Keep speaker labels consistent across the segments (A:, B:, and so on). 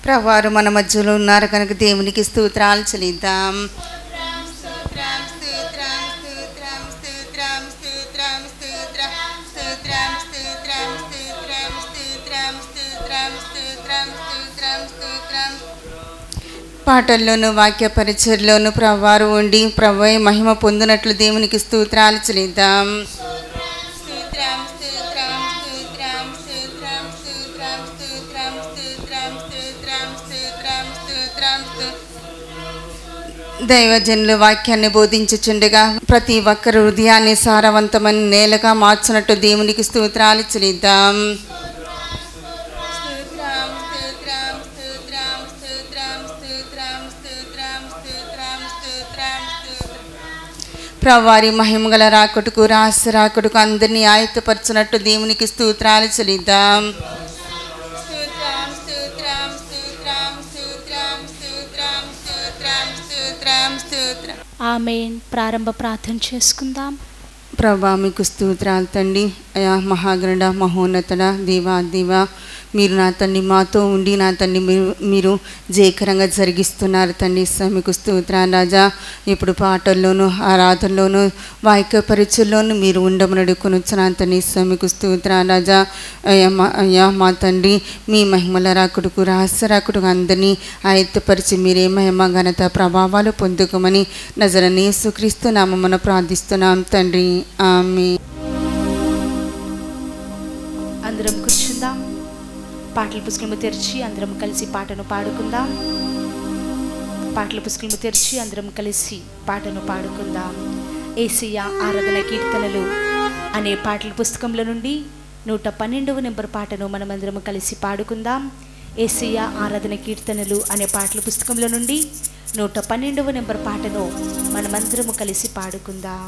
A: ప్రభువారు మన మధ్యలో ఉన్నారు కనుక దేవునికి స్తోత్రాలు చెల్లిద్దాం. పాటల్లోనూ వాక్య పరిచర్లోనూ ప్రభువారు ఉండి ప్రభువే మహిమ పొందినట్లు దేవునికి స్తోత్రాలు చెల్లిద్దాం. దైవజనులు వాక్యాన్ని బోధించుచుండగా ప్రతి ఒక్కరు హృదయాన్ని సారవంతమైన నేలగా మార్చినట్టు దేవునికి స్తోత్రాలు చెల్లిద్దాం. ప్రభువారి మహిమగల రాకటుకు రహస్య రాకటుకు అందరినీ ఆయత్తపరచినట్టు దేవునికి స్తోత్రాలు చెల్లిద్దాం.
B: ఆమేన్. ప్రారంభ ప్రార్థన చేసుకుందాం.
A: ప్రభా మీకు స్తోత్రాలు తండ్రి. అయా మహాగణుడ మహోన్నతుడ దేవా దేవా, మీరు నా తండ్రి మాతో ఉండి నా తండ్రి మీరు జయకరంగా జరిగిస్తున్నారు తండ్రి. మీకు స్తోత్రాలు రాజా. ఇప్పుడు పాటల్లోనూ ఆరాధనలోనూ వాక్య పరిచయలోనూ మీరు ఉండమని అడుగుకొనొచ్చున్నాను తండ్రి. మీకు స్తోత్రాలు రాజా. అయ్యా మా తండ్రి, మీ మహిమల రాకుడుకు రహస్య రాకుడుకు అందరినీ ఆయత్తపరిచి మీరే మహిమ ఘనత ప్రభావాలు పొందుకోమని నజరేయుడైన యేసుక్రీస్తు నామమున ప్రార్థిస్తున్నాం తండ్రి. ఆమేన్.
B: అందరం కూర్చుందాం. పాటల పుస్తకము తెరిచి అందరం కలిసి పాటను పాడుకుందాం. పాటల పుస్తకము తెరిచి అందరం కలిసి పాటను పాడుకుందాం. యేసయ్య ఆరాధన కీర్తనలు అనే పాటల పుస్తకంలో నుండి 112వ నెంబర్ పాటను మనమందరం కలిసి పాడుకుందాం. యేసయ్య ఆరాధన కీర్తనలు అనే పాటల పుస్తకంలో నుండి 112వ నెంబర్ పాటను మనమందరం కలిసి పాడుకుందాం.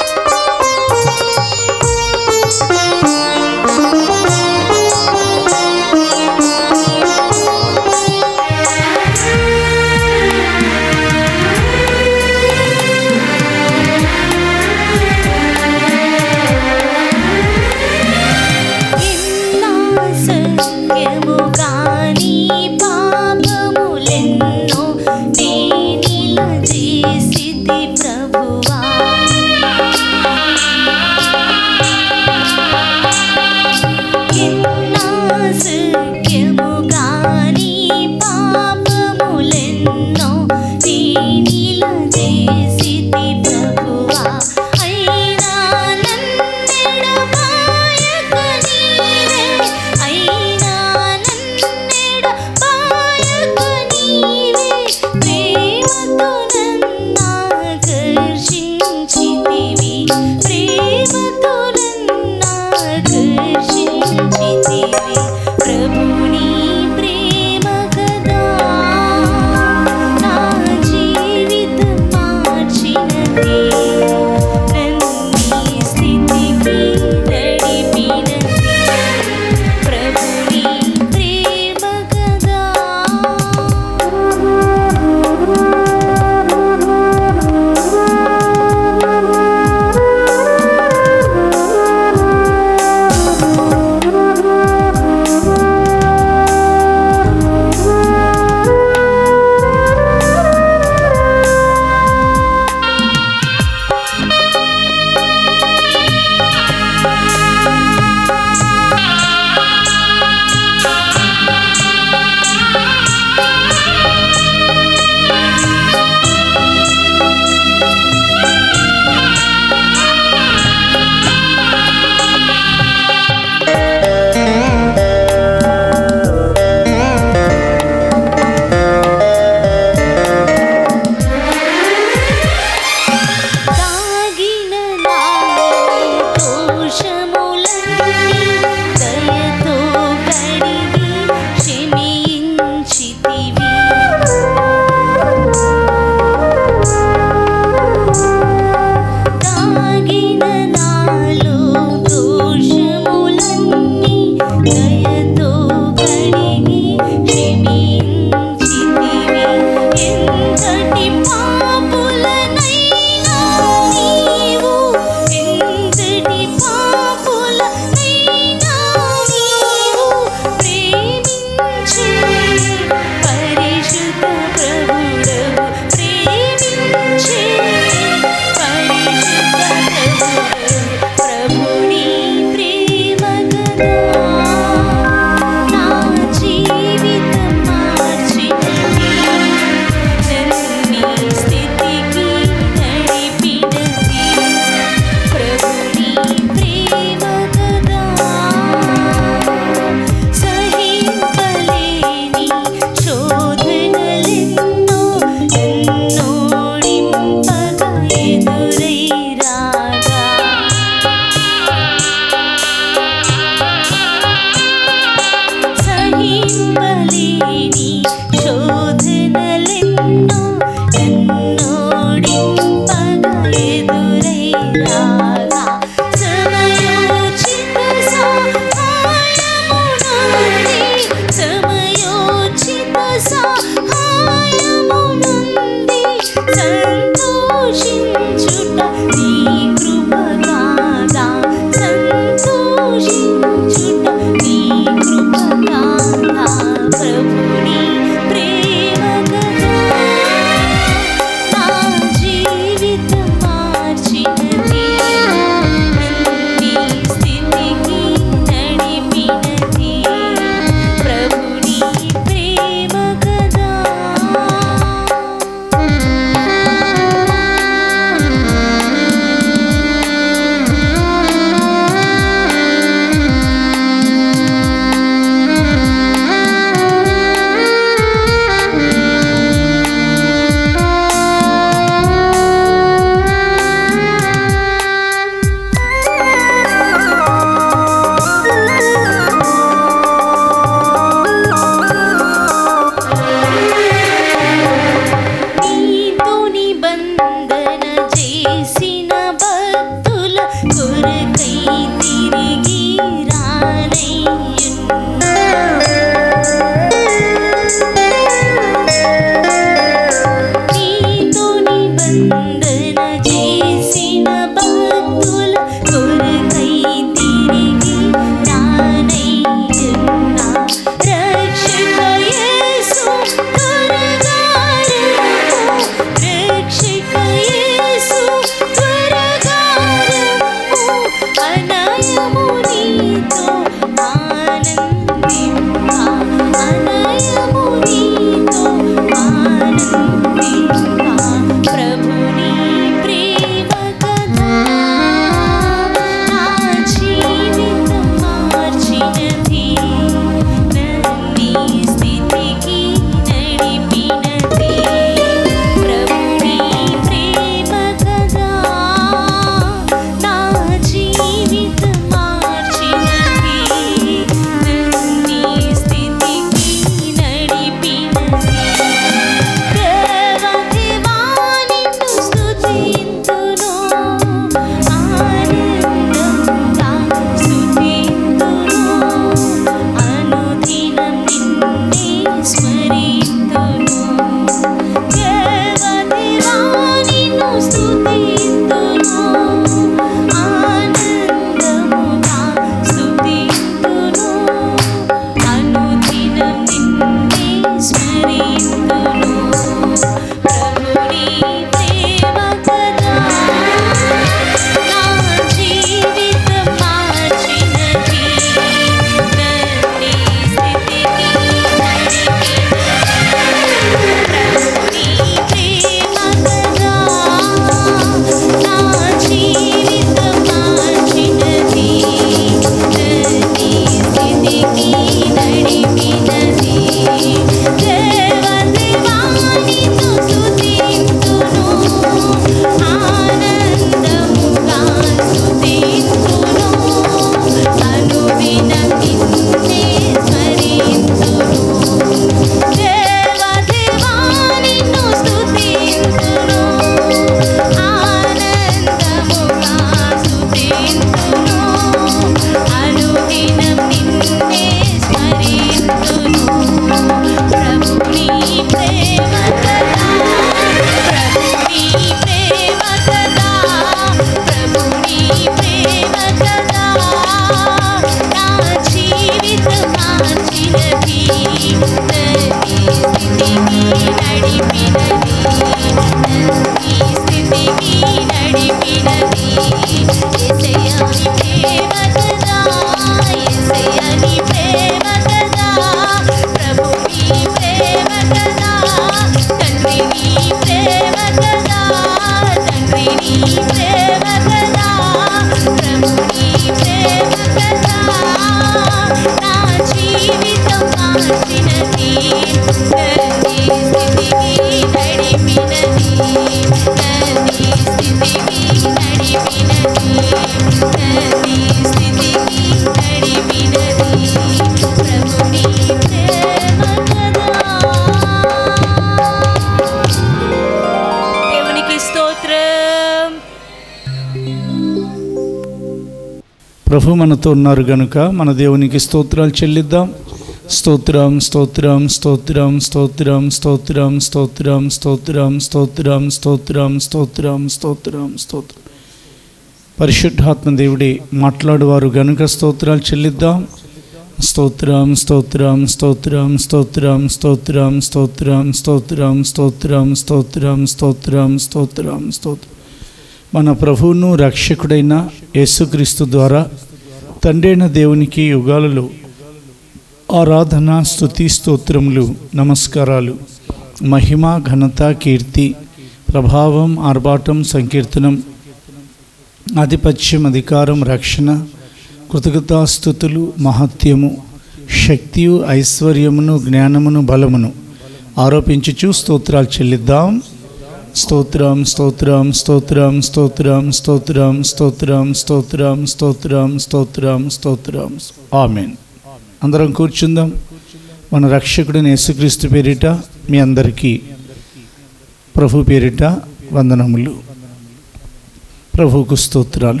C: ప్రభు మనతో ఉన్నారు గనుక మన దేవునికి స్తోత్రాలు చెల్లిద్దాం. స్తోత్రం స్తోత్రం స్తోత్రం స్తోత్రం స్తోత్రం స్తోత్రం స్తోత్రం స్తోత్రం స్తోత్రం స్తోత్రం స్తోత్రం స్తోత్రం. పరిశుద్ధాత్మ దేవుడే మాట్లాడువారు గనుక స్తోత్రాలు చెల్లిద్దాం. స్తోత్రం స్తోత్రం స్తోత్రం స్తోత్రం స్తోత్రం స్తోత్రం స్తోత్రం స్తోత్రం స్తోత్రం స్తోత్రం స్తోత్రం స్తోత్రం. మన ప్రభువును రక్షకుడైన యేసుక్రీస్తు ద్వారా తండ్రి అయిన దేవునికి యుగాలలో ఆరాధన స్తుతి స్తోత్రములు నమస్కారాలు మహిమ ఘనత కీర్తి ప్రభావం ఆర్భాటం సంకీర్తనం ఆధిపత్యం అధికారం రక్షణ కృతజ్ఞతాస్తుతులు మహత్యము శక్తియు ఐశ్వర్యమును జ్ఞానమును బలమును ఆరోపించుచు స్తోత్రాలు చెల్లిద్దాం. స్తోత్రం స్తోత్రం స్తోత్రం స్తోత్రం స్తోత్రం స్తోత్రం స్తోత్రం స్తోత్రం స్తోత్రం స్తోత్రం. ఆమేన్. అందరం కూర్చుందాం. మన రక్షకుడైన యేసుక్రీస్తు పేరిట మీ అందరికీ ప్రభు పేరిట వందనములు, ప్రభువుకు స్తోత్రాలు.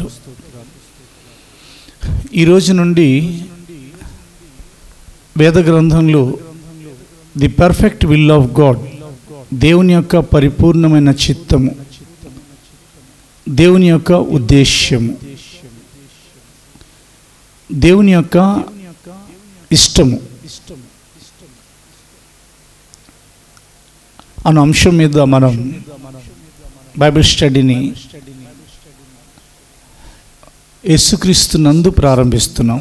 C: ఈరోజు నుండి వేద గ్రంథంలో the perfect will of God, దేవుని యొక్క పరిపూర్ణమైన చిత్తము, దేవుని యొక్క ఉద్దేశ్యము, దేవుని యొక్క ఇష్టము అనే అంశం మీద మనం బైబిల్ స్టడీని యేసుక్రీస్తు నందు ప్రారంభిస్తున్నాం.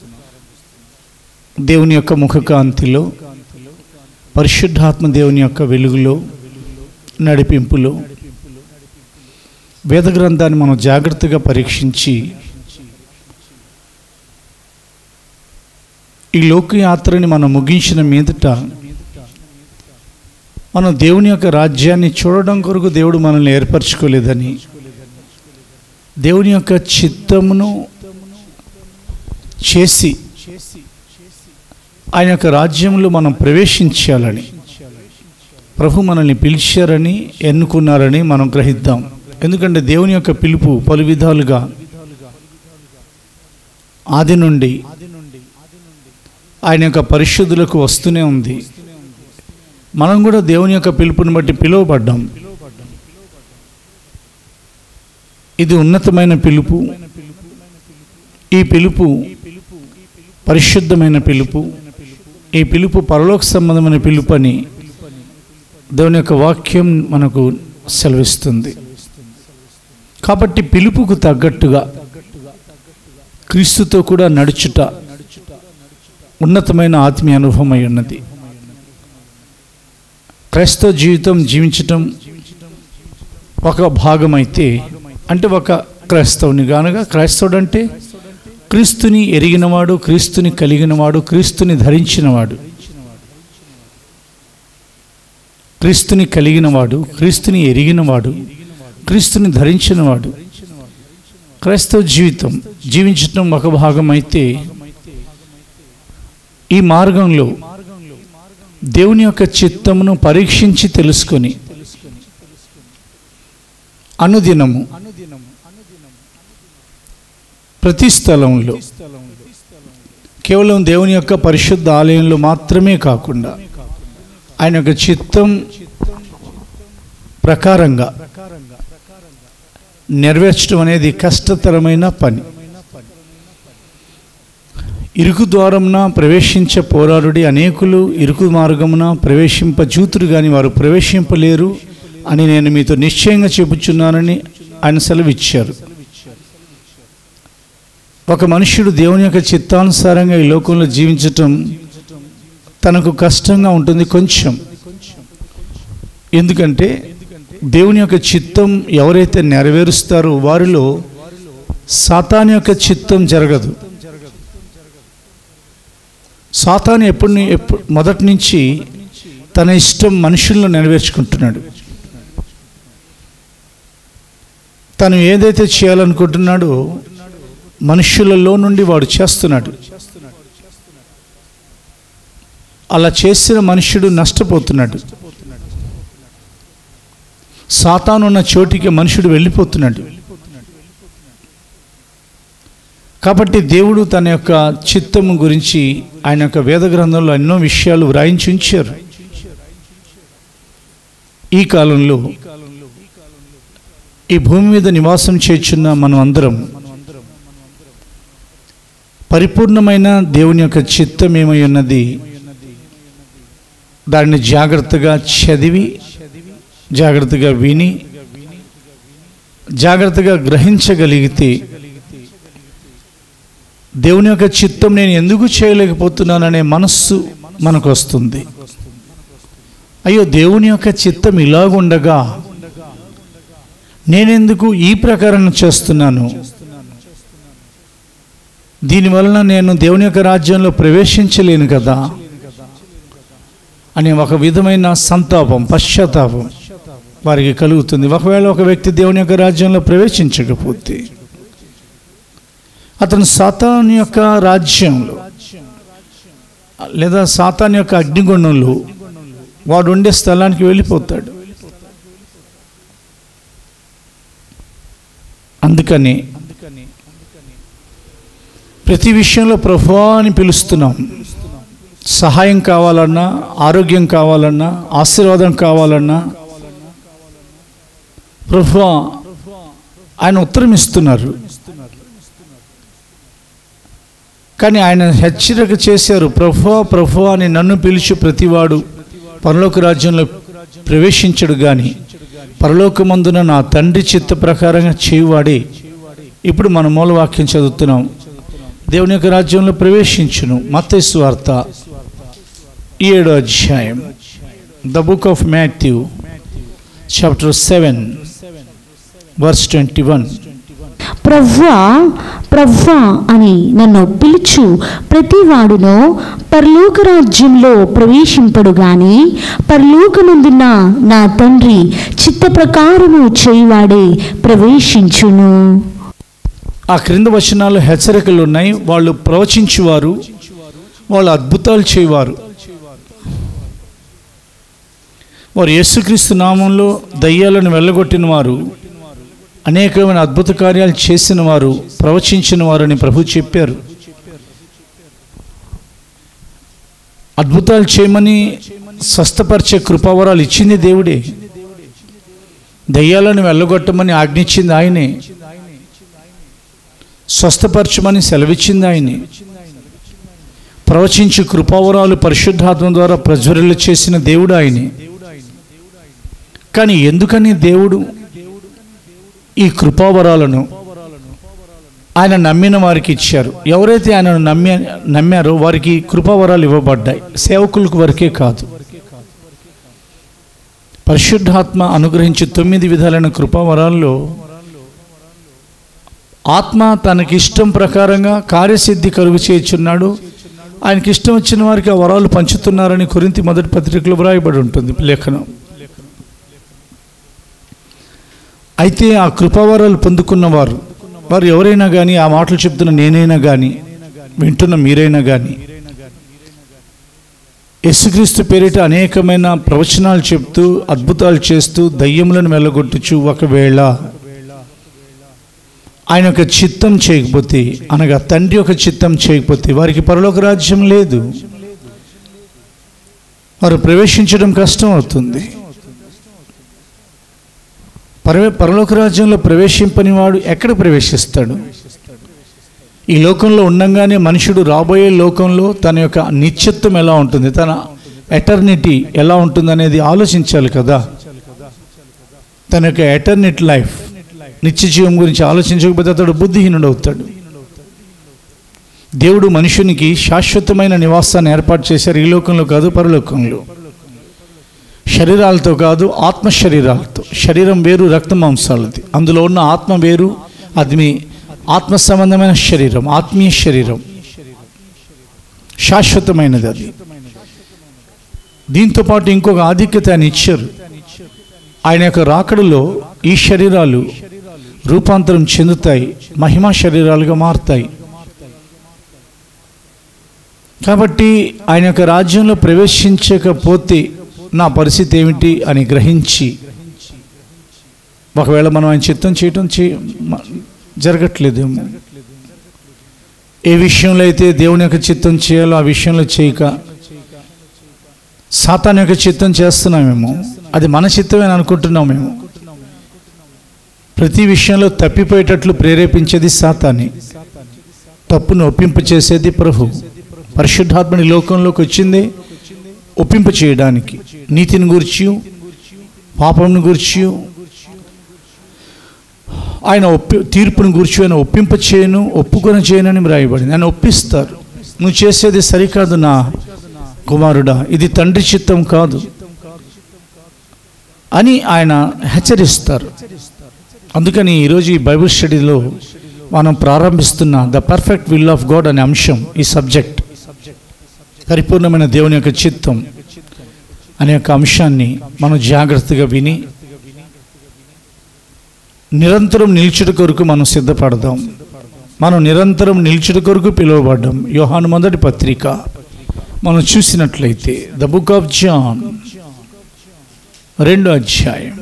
C: దేవుని యొక్క ముఖకాంతిలో, పరిశుద్ధాత్మ దేవుని యొక్క వెలుగులో, నడిపింపులో వేద గ్రంథాన్ని మనం జాగ్రత్తగా పరీక్షించి ఈ లోకయాత్రని మనం ముగించిన మీదట మనం దేవుని యొక్క రాజ్యాన్ని చూడడం కొరకు దేవుడు మనల్ని ఏర్పరచుకోలేదని, దేవుని యొక్క చిత్తమును చేసి ఆయన యొక్క రాజ్యంలో మనం ప్రవేశించాలని ప్రభు మనల్ని పిలిచారని, ఎన్నుకున్నారని మనం గ్రహిద్దాం. ఎందుకంటే దేవుని యొక్క పిలుపు పలు విధాలుగా ఆది నుండి ఆయన యొక్క పరిశుద్ధులకు వస్తూనే ఉంది. మనం కూడా దేవుని యొక్క పిలుపుని బట్టి పిలువబడ్డాం. ఇది ఉన్నతమైన పిలుపు. ఈ పిలుపు పరిశుద్ధమైన పిలుపు. ఈ పిలుపు పరలోక సంబంధమైన పిలుపు అని దేవుని యొక్క వాక్యం మనకు సెలవిస్తుంది. కాబట్టి పిలుపుకు తగ్గట్టుగా క్రీస్తుతో కూడా నడుచుట ఉన్నతమైన ఆత్మీయ అనుభవం అయి ఉన్నది. క్రైస్తవ జీవితం జీవించటం ఒక భాగమైతే, అంటే ఒక క్రైస్తవుని గానగా, క్రైస్తవుడు అంటే క్రీస్తుని ఎరిగినవాడు, క్రీస్తుని కలిగినవాడు, క్రీస్తుని ధరించినవాడు, క్రీస్తుని కలిగినవాడు, క్రీస్తుని ఎరిగినవాడు, క్రీస్తుని ధరించినవాడు. క్రైస్తవ జీవితం జీవించటం ఒక భాగమైతే, ఈ మార్గంలో దేవుని యొక్క చిత్తమును పరీక్షించి తెలుసుకొని అనుదినము ప్రతి స్థలంలో కేవలం దేవుని యొక్క పరిశుద్ధ ఆలయంలో మాత్రమే కాకుండా ఆయన యొక్క చిత్తం ప్రకారంగా నెరవేర్చడం అనేది కష్టతరమైన పని. ఇరుకు ద్వారమున ప్రవేశించే పోరాడుడి అనేకులు ఇరుకు మార్గమున ప్రవేశింపజూతురు కానీ వారు ప్రవేశింపలేరు అని నేను మీతో నిశ్చయంగా చెప్పుచున్నానని ఆయన సెలవిచ్చారు. ఒక మనుష్యుడు దేవుని యొక్క చిత్తానుసారంగా ఈ లోకంలో జీవించటం తనకు కష్టంగా ఉంటుంది కొంచెం. ఎందుకంటే దేవుని యొక్క చిత్తం ఎవరైతే నెరవేరుస్తారో వారిలో సాతాను యొక్క చిత్తం జరగదు. సాతాను ఎప్పుడు మొదటి నుంచి తన ఇష్టం మనుషుల్లో నెరవేర్చుకుంటున్నాడు. తను ఏదైతే చేయాలనుకుంటున్నాడో మనుషులలో నుండి వాడు చేస్తున్నాడు. అలా చేసిన మనుష్యుడు నష్టపోతున్నాడు. సాతాను ఉన్న చోటికి మనుషుడు వెళ్ళిపోతున్నాడు. కాబట్టి దేవుడు తన యొక్క చిత్తము గురించి ఆయన యొక్క వేద గ్రంథంలో ఎన్నో విషయాలు వ్రాయించి ఉంచారు. ఈ కాలంలో ఈ భూమి మీద నివాసం చేస్తున్న మనం అందరం పరిపూర్ణమైన దేవుని యొక్క చిత్తం ఏమై ఉన్నది, దాన్ని జాగ్రత్తగా చదివి, జాగ్రత్తగా విని, జాగ్రత్తగా గ్రహించగలిగితే దేవుని యొక్క చిత్తం నేను ఎందుకు చేయలేకపోతున్నాననే మనస్సు మనకు వస్తుంది. అయ్యో, దేవుని యొక్క చిత్తం ఇలాగుండగా నేనెందుకు ఈ ప్రకారం చేస్తున్నాను, దీనివలన నేను దేవుని యొక్క రాజ్యంలో ప్రవేశించలేను కదా అనే ఒక విధమైన సంతాపం, పశ్చాత్తాపం వారికి కలుగుతుంది. ఒకవేళ ఒక వ్యక్తి దేవుని యొక్క రాజ్యంలో ప్రవేశించకపోతే అతను సాతాను యొక్క రాజ్యంలో లేదా సాతాను యొక్క అగ్నిగుండంలో వాడు ఉండే స్థలానికి వెళ్ళిపోతాడు. అందుకని ప్రతి విషయంలో ప్రభువా అని పిలుస్తున్నాం. సహాయం కావాలన్నా, ఆరోగ్యం కావాలన్నా, ఆశీర్వాదం కావాలన్నా ప్రభువా ఆయన ఉత్తరం ఇస్తున్నారు. కానీ ఆయన హెచ్చరిక చేశారు, ప్రభువా ప్రభువా అని నన్ను పిలిచి ప్రతివాడు పరలోక రాజ్యంలో ప్రవేశించడు గాని పరలోకమందున నా తండ్రి చిత్త ప్రకారంగా చేయువాడే. ఇప్పుడు మన మూలవాక్యం చదువుతున్నాం, దేవుని యొక్క రాజ్యంలో ప్రవేశించును. మత్తయి సువార్త 7వ అధ్యాయం, the book of Matthew chapter 7 verse 21.
D: ప్రభువా ప్రభువా అని నన్ను పిలుచు ప్రతివాడును పరలోక రాజ్యంలో ప్రవేశింపడు గాని పరలోకమందున్న నా తండ్రి చిత్త ప్రకారము చేయువాడే ప్రవేశించును.
C: ఆ క్రింద వచనాలు హెచ్చరికలు ఉన్నాయి. వాళ్ళు ప్రవచించువారు, వాళ్ళు అద్భుతాలు చేయవారు, వారు యేసుక్రీస్తు నామంలో దయ్యాలను వెళ్ళగొట్టిన వారు, అనేకమైన అద్భుత కార్యాలు చేసిన వారు, ప్రవచించిన వారు అని ప్రభు చెప్పారు. అద్భుతాలు చేయమని స్వస్థపరిచే కృపావరాలు ఇచ్చింది దేవుడే. దయ్యాలను వెళ్ళగొట్టమని ఆజ్ఞించింది ఆయనే. స్వస్థపరచమని సెలవిచ్చింది ఆయనే. ప్రవచించి కృపావరాలు పరిశుద్ధాత్మ ద్వారా ప్రజ్వరిల్ల చేసిన దేవుడు ఆయనే. కానీ ఎందుకని దేవుడు ఈ కృపావరాలను ఆయన నమ్మిన వారికి ఇచ్చారు? ఎవరైతే ఆయనను నమ్మారో వారికి కృపావరాలు ఇవ్వబడ్డాయి. సేవకులకు వరకే కాదు, పరిశుద్ధాత్మ అనుగ్రహించి 9 విధాలైన కృపావరాల్లో ఆత్మ తనకిష్టం ప్రకారంగా కార్యసిద్ధి కలుగు చేయుచున్నాడు. ఆయనకి ఇష్టం వచ్చిన వారికి ఆ వరాలు పంచుతున్నారని కొరింథీ మొదటి పత్రికలో వ్రాయబడి ఉంటుంది లేఖనం. అయితే ఆ కృపావరాలు పొందుకున్న వారు ఎవరైనా కానీ, ఆ మాటలు చెప్తున్న నేనైనా కానీ, వింటున్న మీరైనా కానీ, యేసుక్రీస్తు పేరిట అనేకమైన ప్రవచనాలు చెప్తూ అద్భుతాలు చేస్తూ దయ్యములను వెళ్ళగొట్టుచు ఒకవేళ ఆయన యొక్క చిత్తం చేయకపోతే, అనగా తండ్రి యొక్క చిత్తం చేయకపోతే వారికి పరలోక రాజ్యం లేదు. వారు ప్రవేశించడం కష్టం అవుతుంది. పరలోక రాజ్యంలో ప్రవేశింపని వాడు ఎక్కడ ప్రవేశిస్తాడు? ఈ లోకంలో ఉండంగానే మనుషుడు రాబోయే లోకంలో తన యొక్క నిత్యత్వం ఎలా ఉంటుంది, తన ఎటర్నిటీ ఎలా ఉంటుంది అనేది ఆలోచించాలి కదా. తన యొక్క ఎటర్నిటీ లైఫ్, నిత్య జీవం గురించి ఆలోచించకపోతే అతడు బుద్ధిహీనుడు అవుతాడు. దేవుడు మనుషునికి శాశ్వతమైన నివాసాన్ని ఏర్పాటు చేశారు. ఈ లోకంలో కాదు, పరలోకంలో. శరీరాలతో కాదు, ఆత్మ శరీరాలతో. శరీరం వేరు, రక్త మాంసాలది. అందులో ఉన్న ఆత్మ వేరు. అది మీ ఆత్మ సంబంధమైన శరీరం, ఆత్మీయ శరీరం, శాశ్వతమైనది అది. దీంతో పాటు ఇంకొక ఆధిక్యత ఆయన ఇచ్చారు. ఆయన యొక్క రాకడలో ఈ శరీరాలు రూపాంతరం చెందుతాయి, మహిమా శరీరాలుగా మారుతాయి. కాబట్టి ఆయన యొక్క రాజ్యంలో ప్రవేశించకపోతే నా పరిస్థితి ఏమిటి అని గ్రహించి, ఒకవేళ మనం ఆయన చిత్తం చేయటం జరగట్లేదేమో, ఏ విషయంలో అయితే దేవుని యొక్క చిత్తం చేయాలో ఆ విషయంలో చేయక సాతాను యొక్క చిత్తం చేస్తున్నామేమో, అది మన చిత్తమే అనుకుంటున్నాం మేము. ప్రతి విషయంలో తప్పిపోయేటట్లు ప్రేరేపించేది సాతానే, తప్పును ఒప్పింపు చేసేది ప్రభు. పరిశుద్ధాత్మని లోకంలోకి వచ్చింది ఒప్పింపు చేయడానికి, నీతిని గూర్చి పాపంను గూర్చి ఆయన తీర్పును గూర్చి ఆయన ఒప్పింప చేయను, ఒప్పుకొని చేయనని వ్రాయబడింది. ఆయన ఒప్పిస్తారు. నువ్వు చేసేది సరికాదు నా కుమారుడా, ఇది తండ్రి చిత్తం కాదు అని ఆయన హెచ్చరిస్తారు. అందుకని ఈరోజు ఈ బైబిల్ స్టడీలో మనం ప్రారంభిస్తున్న the perfect will of God అనే అంశం, ఈ సబ్జెక్ట్ పరిపూర్ణమైన దేవుని యొక్క చిత్తం అనే యొక్క అంశాన్ని మనం జాగ్రత్తగా విని నిరంతరం నిల్చుట కొరకు మనం సిద్ధపడదాం. మనం నిరంతరం నిల్చుట కొరకు పిలువబడ్డాం. యోహాను మొదటి పత్రిక మనం చూసినట్లయితే ద బుక్ ఆఫ్ జాన్ 2వ అధ్యాయం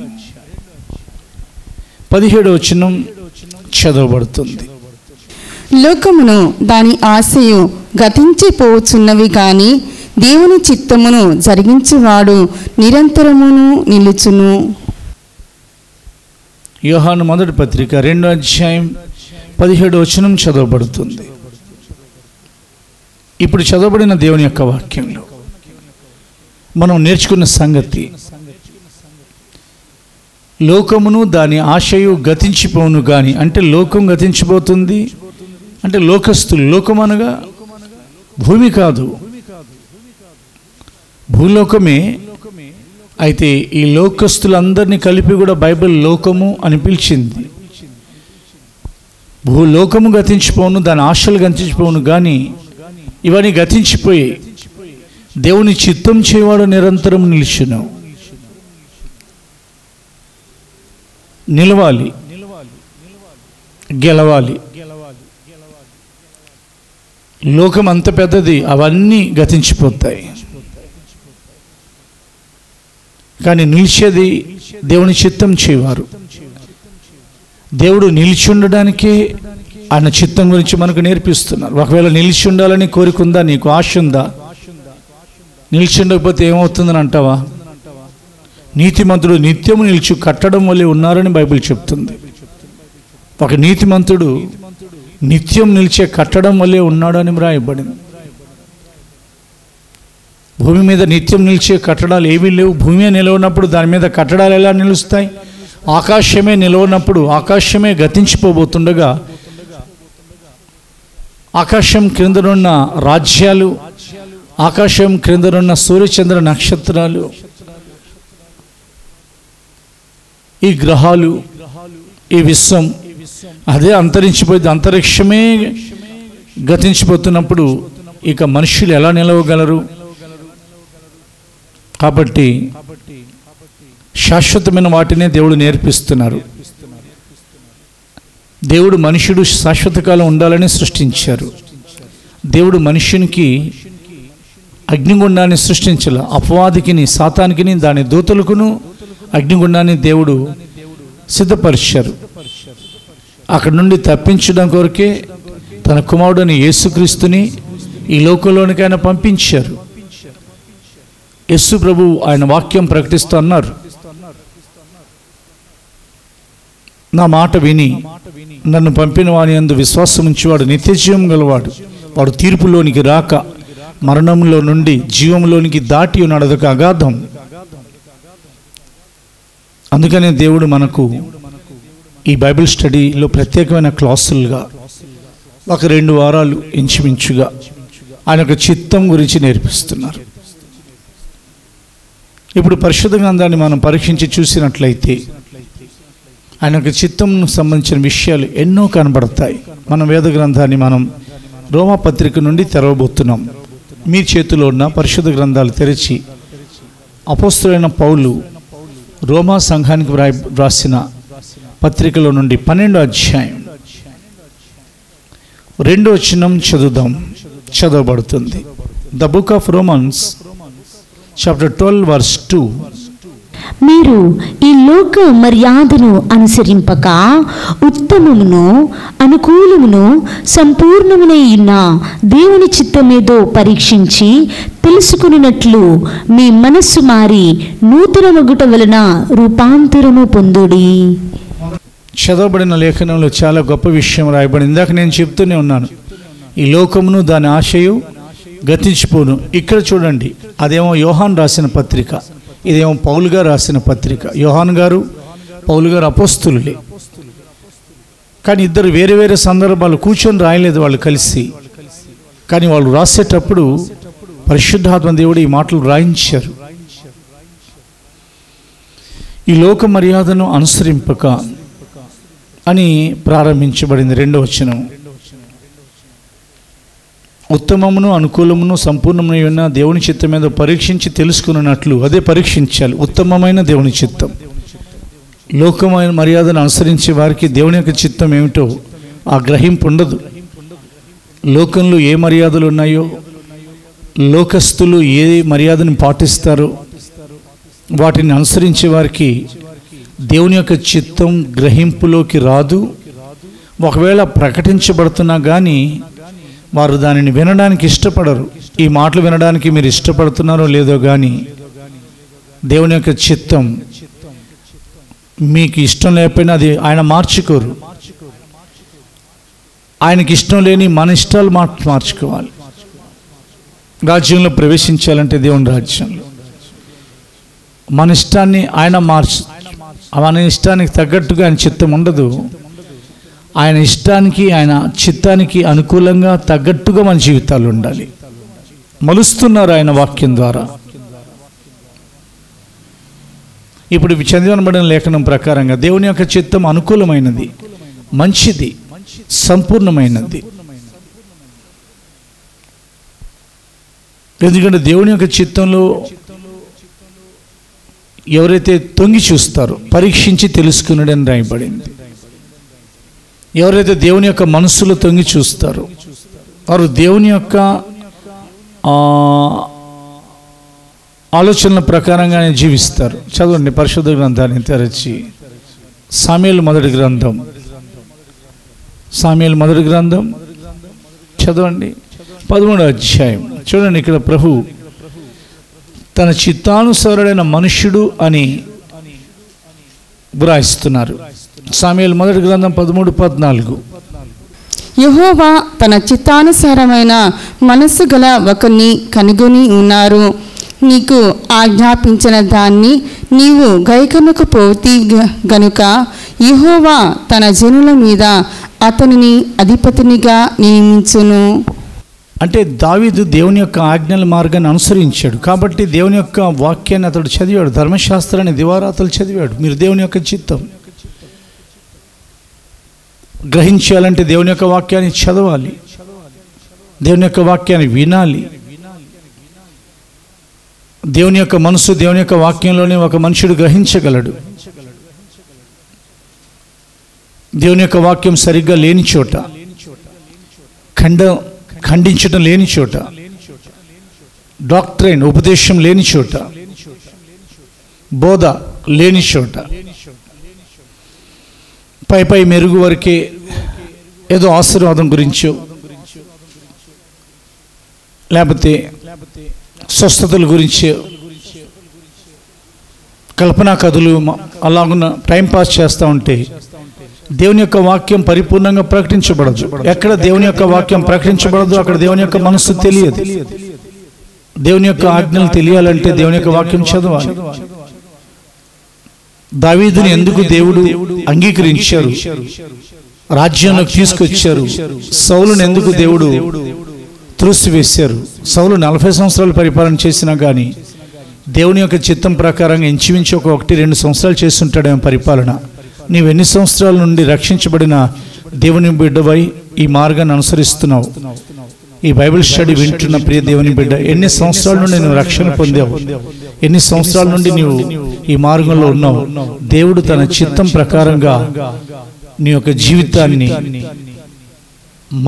C: 17వ వచనం చదవబడుతుంది.
A: లోకమును దాని ఆశయు గతించిపోవచ్చున్నవి కానీ దేవుని చిత్తమును జరిగించేవాడు నిరంతరమును నిలుచును.
C: యోహాను మొదటి పత్రిక 2వ అధ్యాయం 17వ వచనం చదవబడుతుంది. ఇప్పుడు చదవబడిన దేవుని యొక్క వాక్యంలో మనం నేర్చుకున్న సంగతి, లోకమును దాని ఆశయు గతించిపోవును గాని, అంటే లోకం గతించిపోతుంది అంటే లోకస్తులు, లోకం అనగా భూమి కాదు, భూలోకమే. అయితే ఈ లోకస్తులందరినీ కలిపి కూడా బైబిల్ లోకము అని పిలిచింది. భూలోకము గతించిపోవును, దాని ఆశలు గతించిపోవును కానీ ఇవన్నీ గతించిపోయాయి. దేవుని చిత్తం చేయవాడు నిరంతరం నిలిచును. నిలవాలి, గెలవాలి. లోకం అంత పెద్దది, అవన్నీ గతించిపోతాయి. కానీ నిలిచేది దేవుని చిత్తం చేయవారు. దేవుడు నిలిచి ఉండడానికే ఆయన చిత్తం గురించి మనకు నేర్పిస్తున్నారు. ఒకవేళ నిలిచి ఉండాలని కోరిక ఉందా, నీకు ఆశ ఉందా? నిలిచి ఉండకపోతే ఏమవుతుందని అంటావా? నీతిమంతుడు నిత్యము నిలిచి కట్టడం వల్లే ఉన్నారని బైబిల్ చెప్తుంది. ఒక నీతిమంతుడు నిత్యం నిలిచే కట్టడం వల్లే ఉన్నాడని వ్రాయబడింది. భూమి మీద నిత్యం నిలిచే కట్టడాలు ఏమీ లేవు. భూమి నిలవనప్పుడు దాని మీద కట్టడాలు ఎలా నిలుస్తాయి? ఆకాశమే నిలవనప్పుడు, ఆకాశమే గతించిపోబోతుండగా ఆకాశం క్రిందనున్న రాజ్యాలు, ఆకాశం క్రిందనున్న సూర్యచంద్ర నక్షత్రాలు, ఈ గ్రహాలు, ఈ విశ్వం అదే అంతరించిపోయింది. అంతరిక్షమే గతించిపోతున్నప్పుడు ఇక మనుషులు ఎలా నిలవగలరు? కాబట్టి శాశ్వతమైన వాటినే దేవుడు నేర్పిస్తున్నారు. దేవుడు మనుషుడు శాశ్వత కాలం ఉండాలని సృష్టించారు. దేవుడు మనుషునికి అగ్నిగుండాన్ని సృష్టించాల. అపవాదికిని, సాతానికిని, దాని దూతలకును అగ్నిగుండాన్ని దేవుడు సిద్ధపరిచారు. అక్కడి నుండి తప్పించడం కొరకే తన కుమారుడని యేసుక్రీస్తుని ఈ లోకంలోనికి ఆయన పంపించారు. యేసు ప్రభు ఆయన వాక్యం ప్రకటిస్తూ అన్నారు, నా మాట విని నన్ను పంపిన వాని యందు విశ్వాసం ఉంచేవాడు నిత్యజీవం గలవాడు. వాడు తీర్పులోనికి రాక మరణంలో నుండి జీవంలోనికి దాటి ఉన్నాడు. అదొక అగాధం. అందుకనే దేవుడు మనకు ఈ బైబిల్ స్టడీలో ప్రత్యేకమైన క్లాసులుగా ఒక 2 వారాలు ఇంచుమించుగా ఆయన యొక్క చిత్తం గురించి నేర్పిస్తున్నారు. ఇప్పుడు పరిశుద్ధ గ్రంథాన్ని మనం పరీక్షించి చూసినట్లయితే ఆయన యొక్క చిత్తంను సంబంధించిన విషయాలు ఎన్నో కనబడతాయి. మన వేద గ్రంథాన్ని మనం రోమా పత్రిక నుండి తెరవబోతున్నాం. మీ చేతిలో ఉన్న పరిశుద్ధ గ్రంథాలు తెరిచి అపోస్తలుడైన పౌలు రోమా సంఘానికి వ్రాసిన పత్రికలో నుండి 12వ అధ్యాయం 2వ వచనం చదువుదాం. చదవబడుతుంది. The book of Romans chapter 12 verse 2.
D: మీరు ఈ లోక మర్యాదను అనుసరింపక ఉత్తమమును అనుకూలమును సంపూర్ణమునై ఉన్న దేవుని చిత్తమేదో పరీక్షించి తెలుసుకున్నట్లు మీ మనస్సు మారి నూతనమగుట వలన రూపాంతరము పొందుడి.
C: చదవబడిన లేఖనంలో చాలా గొప్ప విషయం రాయబడింది. ఇందాక నేను చెప్తూనే ఉన్నాను, ఈ లోకమును దాని ఆశయు గతించిపోను. ఇక్కడ చూడండి, అదేమో యోహాన్ రాసిన పత్రిక, ఇదేమో పౌలు గారు రాసిన పత్రిక. యోహాన్ గారు పౌలు గారు అపోస్తులులే, కానీ ఇద్దరు వేరే వేరే సందర్భాలు కూర్చొని రాయలేదు వాళ్ళు కలిసి. కానీ వాళ్ళు రాసేటప్పుడు పరిశుద్ధాత్మ దేవుడు ఈ మాటలు రాయించారు. ఈ లోక మర్యాదను అనుసరింపక అని ప్రారంభించబడింది 2వ వచనం. ఉత్తమమును అనుకూలమును సంపూర్ణమైన ఉన్న దేవుని చిత్తం మీద పరీక్షించి తెలుసుకున్నట్లు, అదే పరీక్షించాలి, ఉత్తమమైన దేవుని చిత్తం. లోకమైన మర్యాదను అనుసరించే వారికి దేవుని యొక్క చిత్తం ఏమిటో ఆ గ్రహింపు ఉండదు. లోకంలో ఏ మర్యాదలు ఉన్నాయో, లోకస్తులు ఏ మర్యాదను పాటిస్తారో వాటిని అనుసరించే వారికి దేవుని యొక్క చిత్తం గ్రహింపులోకి రాదు. ఒకవేళ ప్రకటించబడుతున్నా కానీ వారు దానిని వినడానికి ఇష్టపడరు. ఈ మాటలు వినడానికి మీరు ఇష్టపడుతున్నారో లేదో కానీ దేవుని యొక్క చిత్తం మీకు ఇష్టం లేకపోయినా అది ఆయన మార్చుకోరు. ఆయనకి ఇష్టం లేని మన ఇష్టాలు మార్చుకోవాలి. రాజ్యంలో ప్రవేశించాలంటే దేవుని రాజ్యంలో మన ఇష్టాన్ని ఆయన మన ఇష్టానికి తగ్గట్టుగా ఆయన చిత్తం ఉండదు. ఆయన ఇష్టానికి ఆయన చిత్తానికి అనుకూలంగా తగ్గట్టుగా మన జీవితాలు ఉండాలి. మలుస్తున్నారు ఆయన వాక్యం ద్వారా. ఇప్పుడు చదివనబడిన లేఖనం ప్రకారంగా దేవుని యొక్క చిత్తం అనుకూలమైనది, మంచిది, సంపూర్ణమైనది. ఎందుకంటే దేవుని యొక్క చిత్తంలో ఎవరైతే తొంగి చూస్తారో పరీక్షించి తెలుసుకున్నాడని రాయబడింది. ఎవరైతే దేవుని యొక్క మనస్సులో తొంగి చూస్తారో వారు దేవుని యొక్క ఆలోచనల ప్రకారంగానే జీవిస్తారు. చదవండి పరిశుద్ధ గ్రంథాన్ని తెరచి సామ్యూయేలు మొదటి గ్రంథం చదవండి 13వ అధ్యాయం. చూడండి, ఇక్కడ ప్రభు తన చిత్తానుసారుడైన మనుష్యుడు అని వ్రాయిస్తున్నారు. సామ్యూయేలు మొదటి గ్రంథం 13:14.
A: యెహోవా తన చిత్తానుసారమైన మనస్సు గల ఒకరిని కనుగొని ఉన్నారు. నీకు ఆజ్ఞాపించిన దాన్ని నీవు గైకొనకపోతి గనుక యెహోవా తన జనుల మీద అతనిని అధిపతినిగా నియమించును.
C: అంటే దావీదు దేవుని యొక్క ఆజ్ఞల మార్గాన్ని అనుసరించాడు కాబట్టి దేవుని యొక్క వాక్యాన్ని అతడు చదివాడు. ధర్మశాస్త్రాన్ని దివారాతలు చదివాడు. మీరు దేవుని యొక్క చిత్తం గ్రహించాలంటే దేవుని యొక్క వాక్యాన్ని చదవాలి, దేవుని యొక్క వాక్యాన్ని వినాలి. దేవుని యొక్క మనసు దేవుని యొక్క వాక్యంలోనే ఒక మనుషుడు గ్రహించగలడు. దేవుని యొక్క వాక్యం సరిగ్గా లేని చోట, ఖండించడం లేని చోట, డాక్ట్రైన్ ఉపదేశం లేని చోట, బోధ లేని చోట, పై మెరుగు వరకే ఏదో ఆశీర్వాదం గురించో లేకపోతే స్వస్థతల గురించి కల్పనా కథలు అలాగున్న టైంపాస్ చేస్తూ ఉంటే దేవుని యొక్క వాక్యం పరిపూర్ణంగా ప్రకటించబడదు. ఎక్కడ దేవుని యొక్క వాక్యం ప్రకటించబడదు అక్కడ దేవుని యొక్క మనస్సు తెలియదు. దేవుని యొక్క ఆజ్ఞలు తెలియాలంటే దేవుని యొక్క వాక్యం చదవాలి. దావీదుని ఎందుకు దేవుడు అంగీకరించారు, రాజ్యంలోకి తీసుకొచ్చారు? సౌలుని ఎందుకు దేవుడు త్రోసివేశారు? సౌలు 40 సంవత్సరాలు పరిపాలన చేసినా కానీ దేవుని యొక్క చిత్తం ప్రకారంగా ఇంచుమించు 1-2 సంవత్సరాలు చేస్తుంటాడేమో పరిపాలన. నీవు ఎన్ని సంవత్సరాల నుండి రక్షించబడిన దేవుని బిడ్డవై ఈ మార్గాన్ని అనుసరిస్తున్నావు? ఈ బైబిల్ స్టడీ వింటున్న ప్రియ దేవుని బిడ్డ, ఎన్ని సంవత్సరాల నుండి నువ్వు రక్షణ పొందావు? ఎన్ని సంవత్సరాల నుండి నీవు ఈ మార్గంలో ఉన్నావు? దేవుడు తన చిత్తం ప్రకారంగా నీ యొక్క జీవితాన్ని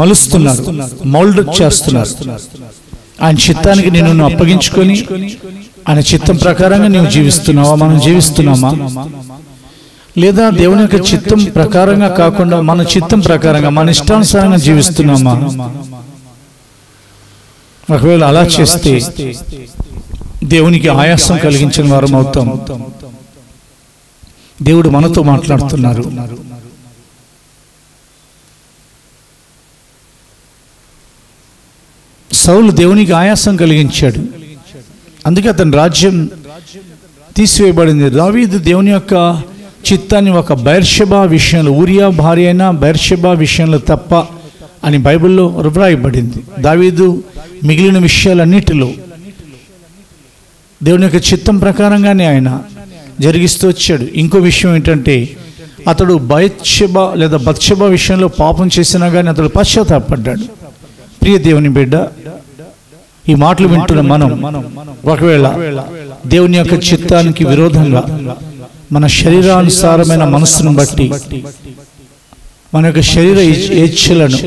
C: మలుస్తున్నారు, మౌల్డ్ చేస్తున్నారు. ఆయన చిత్తానికి నిన్ను అప్పగించుకొని ఆయన చిత్తం ప్రకారంగా నీవు జీవిస్తున్నావా, మనం జీవిస్తున్నామా? లేదా దేవుని యొక్క చిత్తం ప్రకారంగా కాకుండా మన చిత్తం ప్రకారంగా మన ఇష్టానుసారంగా జీవిస్తున్నామా? ఒకవేళ అలా చేస్తే దేవునికి ఆయాసం కలిగించిన వారం అవుతాం. దేవుడు మనతో మాట్లాడుతున్నారు. సౌలు దేవునికి ఆయాసం కలిగించాడు, అందుకే అతని రాజ్యం తీసివేయబడింది. దావీదు దేవుని యొక్క చిత్తాన్ని ఒక బెర్షెబా విషయంలో, ఊరియా భార్య అయిన బెర్షెబా విషయంలో తప్ప అని బైబిల్లో వ్రాయబడింది. దావీదు మిగిలిన విషయాలన్నిటిలో దేవుని యొక్క చిత్తం ప్రకారంగానే ఆయన జరిగిస్తూ వచ్చాడు. ఇంకో విషయం ఏంటంటే, అతడు బత్షెబా లేదా బత్షెబా విషయంలో పాపం చేసినా కానీ అతడు పశ్చాత్తాపడ్డాడు. ప్రియ దేవుని బిడ్డ, ఈ మాటలు వింటున్న మనం ఒకవేళ దేవుని యొక్క చిత్తానికి విరోధంగా మన శరీరానుసారమైన మనస్సును బట్టి మన యొక్క శరీర ఇచ్ఛలను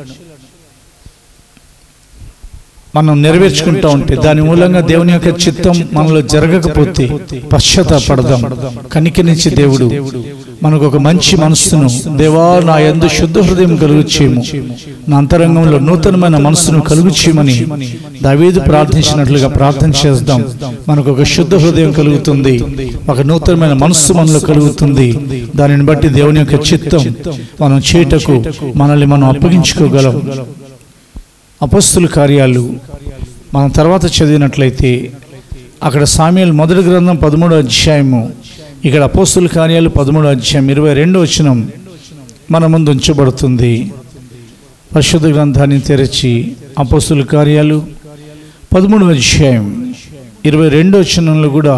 C: మనం నెరవేర్చుకుంటూ ఉంటే దాని మూలంగా దేవుని యొక్క చిత్తం మనలో జరగకపోతే పశ్చాత్తాపడదాం. కనికరించి దేవుడు మనకు ఒక మంచి మనస్సును, దేవా నా యందు శుద్ధ హృదయం కలుగుచేయము, నా అంతరంగంలో నూతనమైన మనస్సును కలుగుచేయమని దావీదు ప్రార్థించినట్లుగా ప్రార్థన చేద్దాం. మనకు ఒక శుద్ధ హృదయం కలుగుతుంది, ఒక నూతనమైన మనస్సు మనలో కలుగుతుంది. దానిని బట్టి దేవుని యొక్క చిత్తం మనం చేయటకు మనల్ని మనం అప్పగించుకోగలం. అపోస్తుల కార్యాలు మనం తర్వాత చదివినట్లయితే అక్కడ సామ్యుయేలు మొదటి గ్రంథం 13వ అధ్యాయము, ఇక్కడ అపోస్తుల కార్యాలు 13వ అధ్యాయం 22వ వచనం మన ముందు ఉంచబడుతుంది. పరిశుద్ధ గ్రంథాన్ని తెరచి అపోస్తుల కార్యాలు 13వ అధ్యాయం 22వ వచనంలో కూడా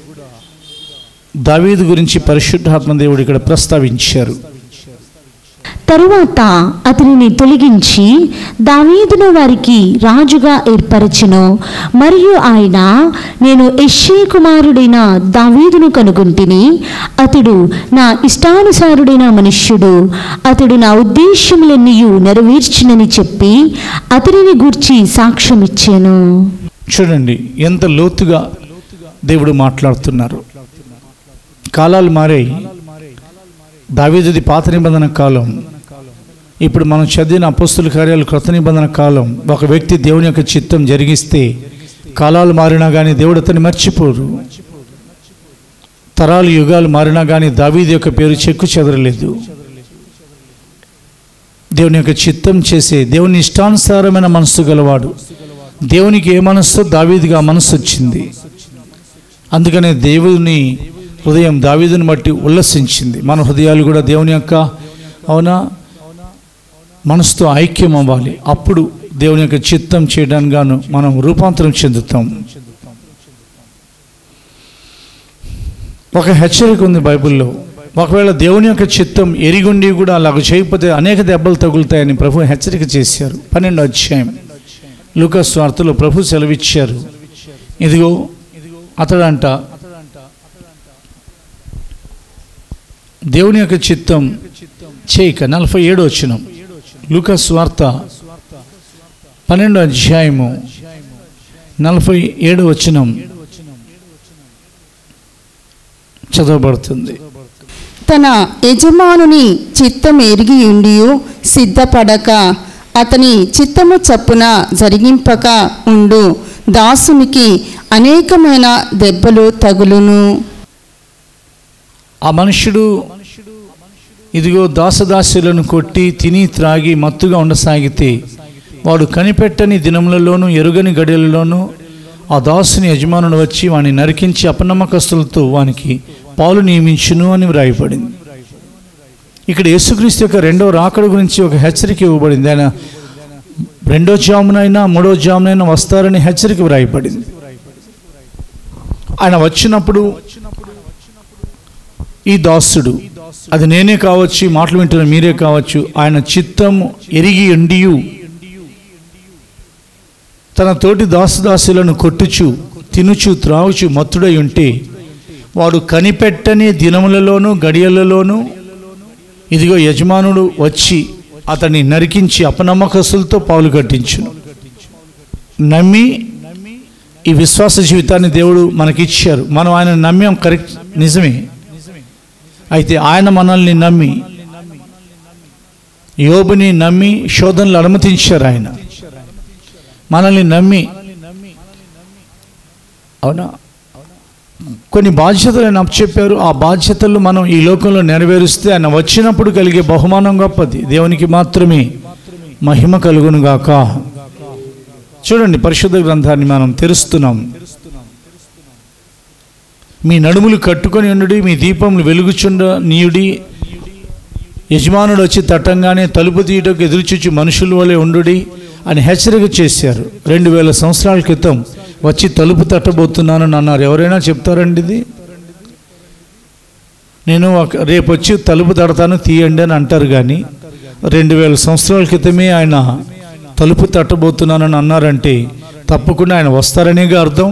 C: దావీదు గురించి పరిశుద్ధాత్మ దేవుడు ఇక్కడ ప్రస్తావించారు.
D: తరువాత అతనిని తొలగించి దావీదును వారికి రాజుగా ఏర్పరచెను. మరియు ఆయన, నేను యెష్షై కుమారుడైన దావీదును కనుగొంటిని, అతడు నా ఇష్టానుసారుడైన మనుష్యుడు, అతడు నా ఉద్దేశ్యములన్నీ నెరవేర్చునని చెప్పి అతనిని గూర్చి సాక్ష్యం ఇచ్చాను.
C: చూడండి ఎంత లోతుగా దేవుడు మాట్లాడుతున్నారు. కాలాలు మారాయి. దావీదుది పాత నిబంధన కాలం, ఇప్పుడు మనం చదివిన అపోస్తుల కార్యాలు క్రొత్త నిబంధన కాలం. ఒక వ్యక్తి దేవుని యొక్క చిత్తం జరిగిస్తే కాలాలు మారినా కానీ దేవుడు అతన్ని మర్చిపోరు. తరాలు యుగాలు మారినా కానీ దావీదు యొక్క పేరు చెక్కు చెదరలేదు. దేవుని యొక్క చిత్తం చేసే, దేవుని ఇష్టానుసారమైన మనస్సు గలవాడు. దేవునికి ఏ మనస్సు, దావీదుగా మనస్సు వచ్చింది. అందుకనే దేవుని హృదయం దావీదుని బట్టి ఉల్లసించింది. మన హృదయాలు కూడా దేవుని యొక్క మనసుతో ఐక్యం అవ్వాలి. అప్పుడు దేవుని యొక్క చిత్తం చేయడానికి గాను మనం రూపాంతరం చెందుతాం. ఒక హెచ్చరిక ఉంది బైబిల్లో. ఒకవేళ దేవుని యొక్క చిత్తం ఎరిగుండి కూడా అలాగ చేయకపోతే అనేక దెబ్బలు తగులుతాయని ప్రభు హెచ్చరిక చేశారు. 12వ అధ్యాయం లూకా సువార్తలో ప్రభు సెలవిచ్చారు. ఇదిగో అతడంట దేవుని యొక్క చిత్తం చేయక 47వ వచనం లూకా సువార్త 12వ అధ్యాయము 47వ వచనం చదవబడుతుంది.
A: తన యజమానుని చిత్తం ఎరిగి ఉండియు సిద్ధపడక అతని చిత్తము చప్పున జరిగింపక ఉండు దాసునికి అనేకమైన దెబ్బలు తగులును.
C: ఆ మనుషుడు ఇదిగో దాసదాసులను కొట్టి తిని త్రాగి మత్తుగా ఉండసాగితే వాడు కనిపెట్టని దినములలోనూ ఎరుగని గడియలలోనూ ఆ దాసుని యజమానుడు వచ్చి వాని నరికించి అపనమ్మకస్తులతో వానికి పాలు నియమించును అని వ్రాయబడింది. ఇక్కడ యేసుక్రీస్తు యొక్క రెండవ రాకడ గురించి ఒక హెచ్చరిక ఇవ్వబడింది. ఆయన రెండో జామునైనా మూడో జామునైనా వస్తారని హెచ్చరిక వ్రాయబడింది. ఆయన వచ్చినప్పుడు ఈ దాసుడు, అది నేనే కావచ్చు, మాటలు వింటున్న మీరే కావచ్చు, ఆయన చిత్తం ఎరిగి ఉండియు తన తోటి దాసుదాసులను కొట్టుచు తినుచు త్రాగుచు మత్తుడై ఉంటే వాడు కనిపెట్టని దినములలోనూ గడియలలోనూ ఇదిగో యజమానుడు వచ్చి అతన్ని నరికించి అపనమ్మకస్తులతో పాలు కట్టించును. నమ్మి ఈ విశ్వాస జీవితాన్ని దేవుడు మనకిచ్చారు. మనం ఆయన నమ్మాం, కరెక్ట్, నిజమే. అయితే ఆయన మనల్ని నమ్మి, యోబుని నమ్మి శోధనలు అనుమతించారు. ఆయన మనల్ని నమ్మి, అవునా, కొన్ని బాధ్యతలు ఆయన అప్పచెప్పారు. ఆ బాధ్యతలు మనం ఈ లోకంలో నెరవేరుస్తే ఆయన వచ్చినప్పుడు కలిగే బహుమానం గొప్పది. దేవునికి మాత్రమే మహిమ కలుగునుగాక. చూడండి, పరిశుద్ధ గ్రంథాన్ని మనం తెరుస్తున్నాం. మీ నడుములు కట్టుకొని ఉండుడి, మీ దీపములు వెలుగుచుండ నీయుడి. యజమానుడు వచ్చి తట్టంగానే తలుపు తీయటకు ఎదురుచూచి మనుషుల వలె ఉండుడి అని హెచ్చరిక చేశారు. 2000 సంవత్సరాల క్రితం వచ్చి తలుపు తట్టబోతున్నానని అన్నారు. ఎవరైనా చెప్తారండి ఇది? నేను రేపు వచ్చి తలుపు తడతాను తీయండి అని అంటారు. కానీ 2000 సంవత్సరాల క్రితమే ఆయన తలుపు తట్టబోతున్నానని అన్నారంటే తప్పకుండా ఆయన వస్తారనేగా అర్థం.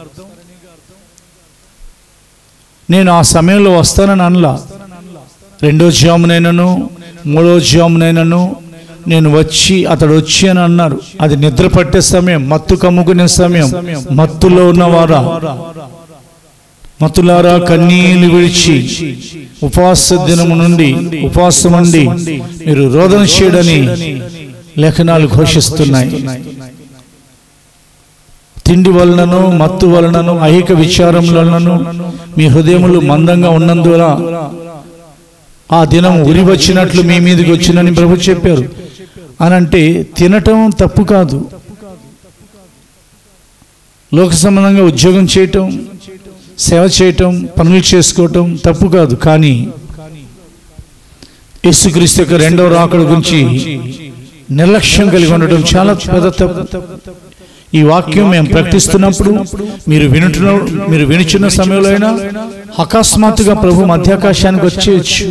C: నేను ఆ సమయంలో వస్తానని అనలా. 2వ జామునైనను 3వ జామునైనను నేను వచ్చి అతడు వచ్చి అని అన్నారు. అది నిద్ర పట్టే సమయం, మత్తు కమ్ముకునే సమయం. మత్తులో ఉన్నవారా, మత్తులారా కన్నీళ్లు విడిచి ఉపవాస దినము నుండి ఉపవాసం ఉండి మీరు రోదన చేయడని లేఖనాలు ఘోషిస్తున్నాయి. తిండి వలనను మత్తు వలనను ఐహిక విచారం వలనను మీ హృదయములు మందంగా ఉన్నందువల్ల ఆ దినం ఉరి వచ్చినట్లు మీ మీదకి వచ్చినని ప్రభు చెప్పారు. అనంటే తినటం తప్పు కాదు, లోక సంబంధంగా ఉద్యోగం చేయటం, సేవ చేయటం, పనులు చేసుకోవటం తప్పు కాదు. కానీ యేసుక్రీస్తు యొక్క 2వ రాకడ గురించి నిర్లక్ష్యం కలిగి ఉండటం చాలా పెద్ద తప్పు. ఈ వాక్యం మేము ప్రకటిస్తున్నప్పుడు మీరు వినుచున్న సమయంలో అయినా అకస్మాత్తుగా ప్రభు మధ్యాకాశానికి వచ్చేయచ్చు.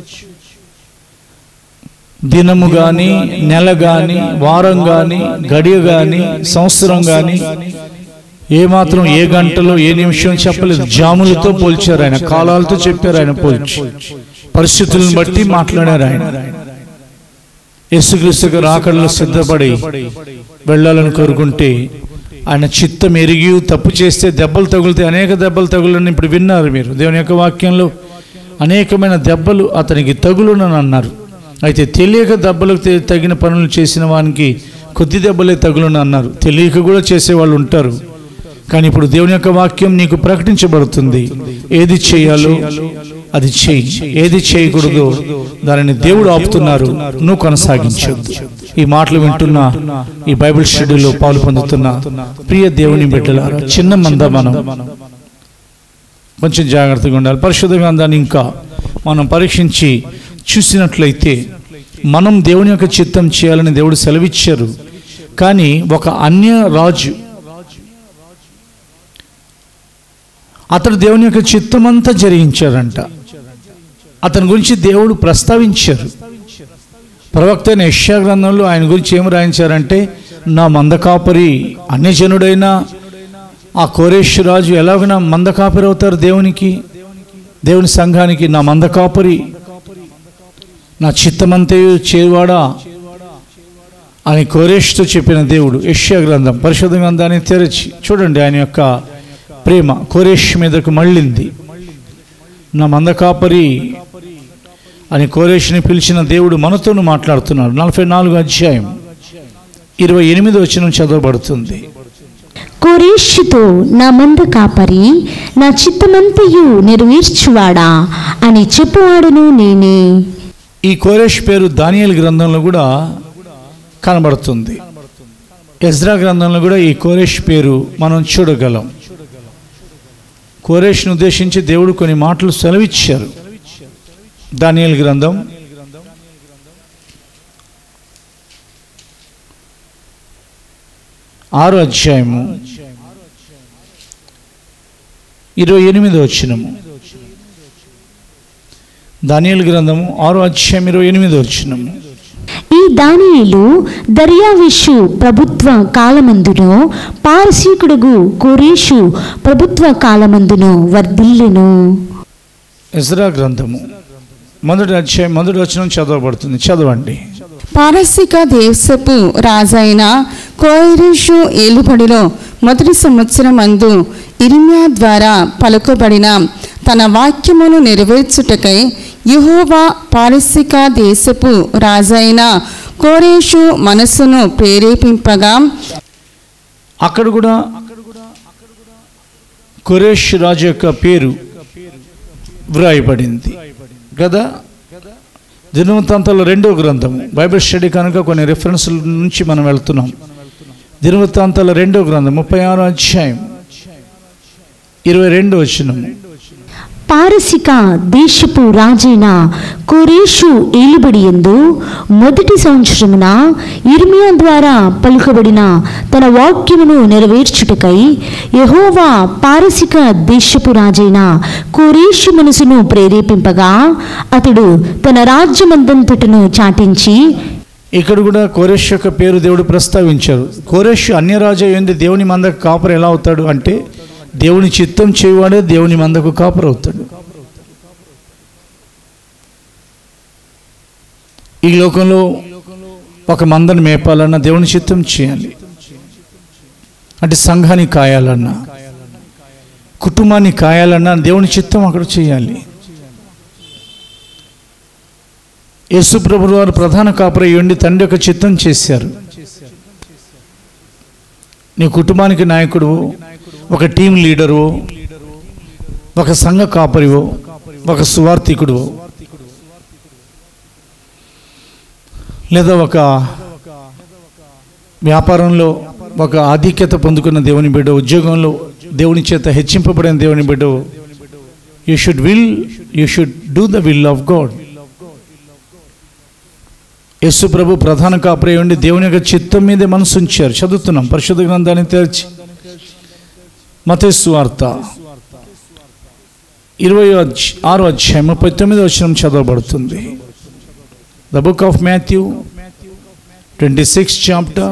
C: దినము కానీ, నెల కానీ, వారం కానీ, గడియ కానీ, సంవత్సరం కానీ ఏమాత్రం ఏ గంటలో ఏ నిమిషం చెప్పలేదు. జాములతో పోల్చారు ఆయన, కాలాలతో చెప్పారు ఆయన, పోల్చి పరిస్థితులను బట్టి మాట్లాడారు ఆయన. యేసుక్రీస్తు రాకడలో సిద్ధపడి వెళ్ళాలని కోరుకుంటే ఆయన చిత్తం ఎరిగి తప్పు చేస్తే దెబ్బలు తగులుతాయి. అనేక దెబ్బలు తగులని ఇప్పుడు విన్నారు మీరు. దేవుని యొక్క వాక్యంలో అనేకమైన దెబ్బలు అతనికి తగులునని అన్నారు. అయితే తెలియక దెబ్బలకు తగిన పనులు చేసిన వానికి కొద్ది దెబ్బలే తగులునని అన్నారు. తెలియక కూడా చేసేవాళ్ళు ఉంటారు. కానీ ఇప్పుడు దేవుని యొక్క వాక్యం నీకు ప్రకటించబడుతుంది. ఏది చేయాలో అది చేయి, ఏది చేయకూడదో దానిని దేవుడు ఆపుతున్నారు, నువ్వు కొనసాగించొద్దు. ఈ మాటలు వింటున్న, ఈ బైబిల్ స్టడీలో పాలు పొందుతున్న ప్రియ దేవుని బిడ్డలారా, చిన్న మంద మనం కొంచెం జాగ్రత్తగా ఉండాలి. పరిశుద్ధ గ్రంథాన్ని ఇంకా మనం పరీక్షించి చూసినట్లయితే మనం దేవుని యొక్క చిత్తం చేయాలని దేవుడు సెలవిచ్చారు. కానీ ఒక అన్య రాజు అతడు దేవుని యొక్క చిత్తమంతా జరిగించాడంట. అతని గురించి దేవుడు ప్రస్తావించారు. ప్రవక్త అయిన యెషయా గ్రంథంలో ఆయన గురించి ఏం రాయించారంటే, నా మందకాపరి, అన్యజనుడైన ఆ కోరేషు రాజు ఎలాగైనా మందకాపరి అవుతారు దేవునికి, దేవుని సంఘానికి. నా మందకాపరి, నా చిత్తమంతయు చేవాడా అని కోరేషుతో చెప్పిన దేవుడు. యెషయా గ్రంథం, పరిశుద్ధ గ్రంథాన్ని తెరచి చూడండి, ఆయన యొక్క ప్రేమ కోరేష్ మీదకు మళ్ళింది. నా మందకాపరి అని కోరేషుని పిలిచిన దేవుడు మనతోనూ మాట్లాడుతున్నాడు. 44వ అధ్యాయం 28వ వచనం చదవబడుతుంది.
D: కోరేషుతో, నా మంద కాపరి, నా చిత్తమంతయు నెరవేర్చువాడా అని చెప్పువాడును నేనే.
C: ఈ కోరేష్ పేరు దానియేలు గ్రంథంలో కూడా కనబడుతుంది. ఎజ్రా గ్రంథంలో కూడా ఈ కోరేష్ పేరు మనం చూడగలం. కోరేషును ఉద్దేశించి దేవుడు కొన్ని మాటలు సెలవిచ్చారు. దానియేలు గ్రంథం 6వ అధ్యాయము 28వ వచనము. దానియేలు గ్రంథము 6వ అధ్యాయం 28వ వచనము.
D: ఈ దానియేలు దర్యావేషు ప్రభుత్వ కాలమందును పారసీకుడుగు కోరేషు ప్రభుత్వ కాలమందును వర్ధిల్లెను.
C: ఎజ్రా గ్రంథము 1వ అధ్యాయం 1వ వచనం చదవబడుతుంది. చదవండి.
A: పారసీక దేశపు రాజైన కోరెషు ఏలుబడిలో మొదటి సంవత్సరం అందు ఇర్మియా ద్వారా పలుకబడిన తన వాక్యమును నెరవేర్చుటకై యెహోవా పారసీక దేశపు రాజైన కోరెషు మనస్సును ప్రేరేపింపగా,
C: అక్కడ కూడా కోరెష్ రాజు యొక్క పేరు వ్రాయబడింది కదా. దినవృత్తాంతాల 2వ గ్రంథము, బైబిల్ స్టడీ కనుక కొన్ని రెఫరెన్స్ల నుంచి మనం వెళ్తున్నాం. దినవృత్తాంతాల 2వ గ్రంథం 36వ అధ్యాయం 22వ వచనము.
D: పారసిక దేశపు రాజైన కోరెషు ఏలుబడి యందు మొదటి సంవత్సరమున ఇర్మియా ద్వారా పలుకబడిన తన వాక్యమును నెరవేర్చుటకై యెహోవా పారసిక దేశపు రాజైన కోరెషు మనసును ప్రేరేపింపగా, అతడు తన రాజ్యమందంతటను చాటించి,
C: ఇక్కడ కూడా కోరెష్ యొక్క పేరు దేవుడు ప్రస్తావించారు. కోరెష్ అన్యరాజు ఏంది దేవుని మందకు కాపరు ఎలా అవుతాడు అంటే, దేవుని చిత్తం చేయవాడే దేవుని మందకు కాపరు అవుతాడు. ఈ లోకంలో ఒక మందను మేపాలన్నా దేవుని చిత్తం చేయాలి. అంటే సంఘాన్ని కాయాలన్నా, కుటుంబాన్ని కాయాలన్నా దేవుని చిత్తం అక్కడ చేయాలి. యేసు ప్రభువు వారు ప్రధాన కాపరి ఉండి తండ్రి యొక్క చిత్తం చేశారు. నీ కుటుంబానికి నాయకుడు, ఒక టీం లీడరు, ఒక సంఘ కాపరివో, ఒక సువార్థికుడు, లేదా ఒక వ్యాపారంలో ఒక ఆధిక్యత పొందుకున్న దేవుని బిడ్డ, ఉద్యోగంలో దేవుని చేత హెచ్చింపబడిన దేవుని బిడ్డ, you should do the will of God. Yesu ప్రభు ప్రధాన కాపరి ఉండి దేవుని యొక్క చిత్తం మీదే మనసు ఉంచారు. చదువుతున్నాం పరిశుద్ధ గ్రంథాన్ని తెరిచి. మత్తయి సువార్త 26వ అధ్యాయం 39వ వచనం చదవబడుతుంది. The book of Matthew 26th chapter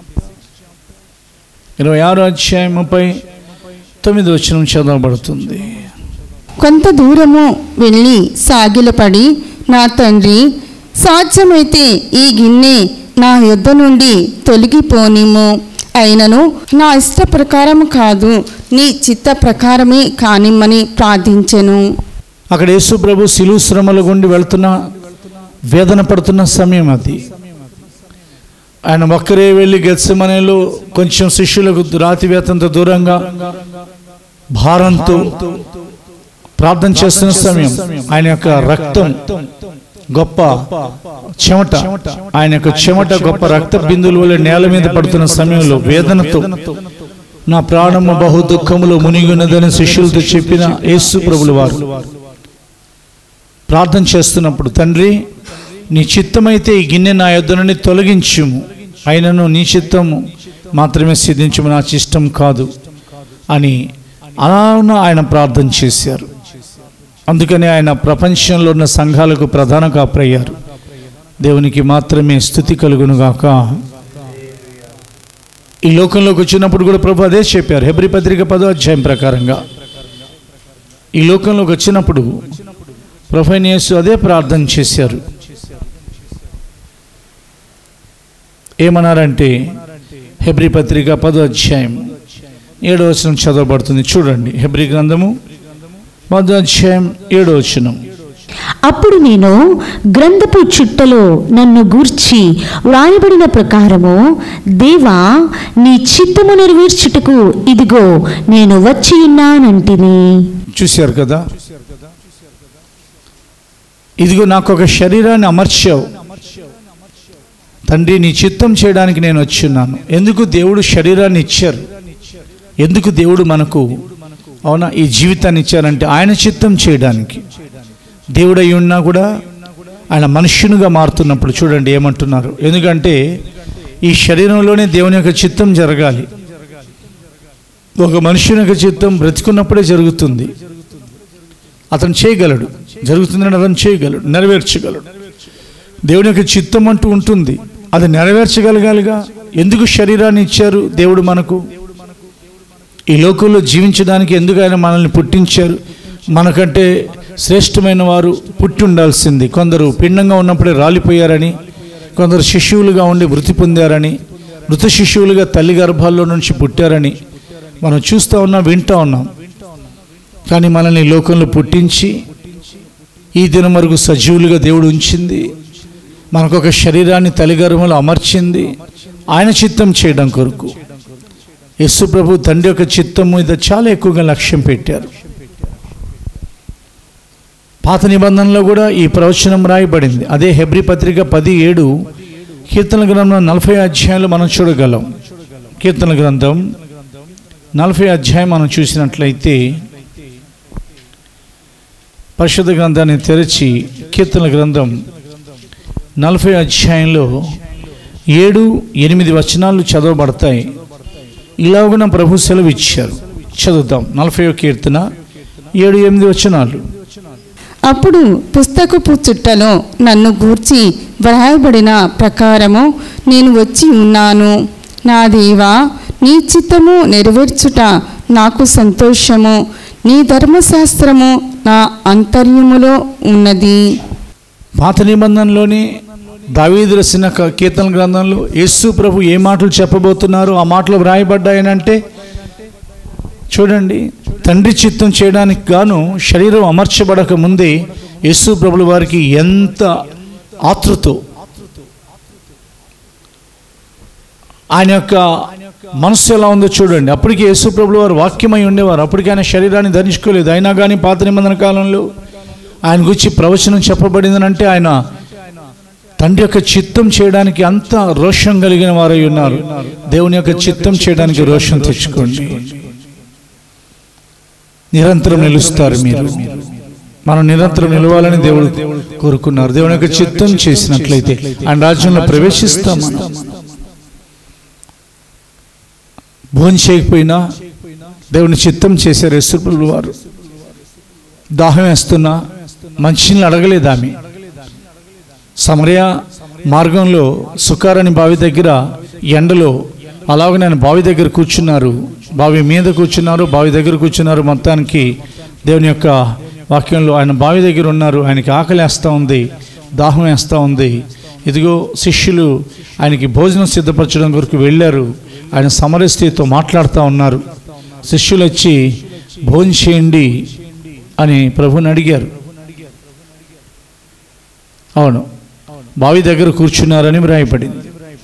C: 26వ అధ్యాయం 39వ వచనం చదవబడుతుంది.
A: కొంత దూరము వెళ్ళి సాగిలపడి, నా తండ్రి, సాధ్యమైతే ఈ గిన్నె నా యొద్ద నుండి తొలగిపోనిము, అయినను నా ఇష్ట ప్రకారము కాదు, నీ చిత్త ప్రకారమే కానిమ్మని ప్రార్థించెను.
C: అక్కడ యేసు ప్రభు శిలువ శ్రమల గుండి వెళ్తున్న, వేదన పడుతున్న సమయం అది. ఆయన ఒక్కరే వెళ్ళి గెత్సెమనేలో కొంచెం శిష్యులకు రాతి వేతంతో దూరంగా భారంతో ప్రార్థన చేస్తున్న సమయం, ఆయన యొక్క రక్తం గొప్ప చెమట, ఆయన యొక్క చెమట గొప్ప రక్త బిందువుల వల్ల నేల మీద పడుతున్న సమయంలో వేదనతో నా ప్రాణము బహు దుఃఖములో మునిగినదని శిష్యులతో చెప్పిన యేసు ప్రభుల వారు ప్రార్థన చేస్తున్నప్పుడు, తండ్రి, నీ చిత్తమైతే ఈ గిన్నె నా యొద్ద నుండి తొలగించుము, అయినను నీ చిత్తము మాత్రమే సిద్ధించుము, నా చిత్తం కాదు అని అలానే ఆయన ప్రార్థన చేశారు. అందుకని ఆయన ప్రపంచంలో ఉన్న సంఘాలకు ప్రధాన కాపరయ్యారు. దేవునికి మాత్రమే స్తుతి కలుగునుగాక. ఈ లోకంలోకి వచ్చినప్పుడు కూడా ప్రభు అదే చెప్పారు. హెబ్రీ పత్రిక 10వ అధ్యాయం ప్రకారంగా ఈ లోకంలోకి వచ్చినప్పుడు ప్రభువైన యేసు అదే ప్రార్థన చేశారు. ఏమన్నారంటే, హెబ్రీ పత్రిక 10వ అధ్యాయం 7వ వచనం చదవబడుతుంది. చూడండి, హెబ్రీ గ్రంథము 10వ అధ్యాయం 7వ వచనం.
D: అప్పుడు నేను గ్రంథపు చుట్టలో నన్ను గూర్చి వ్రాయబడిన ప్రకారము, దేవా, నీ చిత్తము నెరవేర్చుటకు ఇదిగో నేను వచ్చి ఉన్నానంటిని.
C: చూశారు కదా, ఇదిగో నాకు ఒక శరీరాన్ని అమర్చావు తండ్రి, నీ చిత్తం చేయడానికి నేను వచ్చి ఉన్నాను. ఎందుకు దేవుడు శరీరాన్ని ఇచ్చారు? ఎందుకు దేవుడు మనకు అవునా ఈ జీవితాన్ని ఇచ్చారంటే ఆయన చిత్తం చేయడానికి. దేవుడు అయి ఉన్నా కూడా ఆయన మనుష్యునిగా మారుతున్నప్పుడు చూడండి ఏమంటున్నారు. ఎందుకంటే ఈ శరీరంలోనే దేవుని యొక్క చిత్తం జరగాలి. ఒక మనుష్యుని యొక్క చిత్తం బ్రతికున్నప్పుడే జరుగుతుంది. అతను చేయగలడు, జరుగుతుందని అతను చేయగలడు, నెరవేర్చగలడు. దేవుని యొక్క చిత్తం అంటూ ఉంటుంది, అది నెరవేర్చగలగాలిగా. ఎందుకు శరీరాన్ని ఇచ్చారు దేవుడు మనకు? ఈ లోకంలో జీవించడానికి ఎందుకు ఆయన మనల్ని పుట్టించారు? మనకంటే శ్రేష్టమైన వారు పుట్టి ఉండాల్సింది. కొందరు పిండంగా ఉన్నప్పుడే రాలిపోయారని, కొందరు శిష్యువులుగా ఉండి మృతి పొందారని, మృత శిష్యువులుగా తల్లి గర్భాల్లో నుంచి పుట్టారని మనం చూస్తూ ఉన్నాం, వింటూ ఉన్నాం. కానీ మనల్ని లోకంలో పుట్టించి ఈ దినం వరకు సజీవులుగా దేవుడు ఉంచింది, మనకు ఒక శరీరాన్ని తల్లి గర్భంలో అమర్చింది ఆయన చిత్తం చేయడం కొరకు. యేసు ప్రభు తండ్రి యొక్క చిత్తం మీద చాలా ఎక్కువగా లక్ష్యం పెట్టారు. పాత నిబంధనలో కూడా ఈ ప్రవచనం రాయబడింది. అదే హెబ్రీ పత్రిక 10:7 కీర్తన గ్రంథం 40 అధ్యాయంలో మనం చూడగలం. కీర్తన గ్రంథం 40 అధ్యాయం మనం చూసినట్లయితే, పరిశుద్ధ గ్రంథాన్ని తెరచి కీర్తన గ్రంథం 40 అధ్యాయంలో 7-8 వచనాలు చదవబడతాయి. ఇలాగున ప్రభు సెలవు ఇచ్చారు. చదువుతాం. 40వ కీర్తన 7-8 వచనాలు.
A: అప్పుడు పుస్తకపు చుట్టలో నన్ను గూర్చి వ్రాయబడిన ప్రకారము నేను వచ్చి ఉన్నాను. నా దేవా, నీ చిత్తము నెరవేర్చుట నాకు సంతోషము. నీ ధర్మశాస్త్రము నా అంతర్యములో ఉన్నది.
C: పాత నిబంధనలోని దావీదు రాసిన కీర్తన గ్రంథంలో యేసు ప్రభు ఏ మాటలు చెప్పబోతున్నారో ఆ మాటలు వ్రాయబడ్డాయనంటే చూడండి, తండ్రి చిత్తం చేయడానికి గాను శరీరం అమర్చబడక ముందే యేసు ప్రభుల వారికి ఎంత ఆతృత, ఆయన యొక్క మనస్సు ఎలా ఉందో చూడండి. అప్పటికి యేసు ప్రభుల వారు వాక్యమై ఉండేవారు, అప్పటికి ఆయన శరీరాన్ని ధరించుకోలేదు. అయినా కానీ పాత నిబంధన కాలంలో ఆయన గురించి ప్రవచనం చెప్పబడిందనంటే ఆయన తండ్రి యొక్క చిత్తం చేయడానికి అంత రోషం కలిగిన వారై ఉన్నారు. దేవుని యొక్క చిత్తం చేయడానికి రోషం తెచ్చుకోండి, నిరంతరం నిలుస్తారు. మనం నిరంతరం నిలవాలని దేవుడు కోరుకున్నారు. దేవుని యొక్క చిత్తం చేసినట్లయితే ఆయన రాజ్యంలో ప్రవేశిస్తాం. మనం భోజనం చేయకపోయినా దేవుని చిత్తం చేశారు యేసు ప్రభువు వారు. దాహం వేస్తున్నా మంచినీళ్ళు అడగలేదు ఆమె. సమరయ మార్గంలో సుకారని బావి దగ్గర ఎండలో అలాగనే ఆయన బావి దగ్గర కూర్చున్నారు, బావి మీద కూర్చున్నారు, బావి దగ్గర కూర్చున్నారు. మొత్తానికి దేవుని యొక్క వాక్యంలో ఆయన బావి దగ్గర ఉన్నారు. ఆయనకి ఆకలి వేస్తూ ఉంది, దాహం వేస్తూ ఉంది. ఇదిగో శిష్యులు ఆయనకి భోజనం సిద్ధపరచడం కొరకు వెళ్ళారు. ఆయన సమరయ స్త్రీతో మాట్లాడుతూ ఉన్నారు. శిష్యులు వచ్చి భోజనం చేయండి అని ప్రభుని అడిగారు. అవును, బావి దగ్గర కూర్చున్నారని వ్రాయబడింది.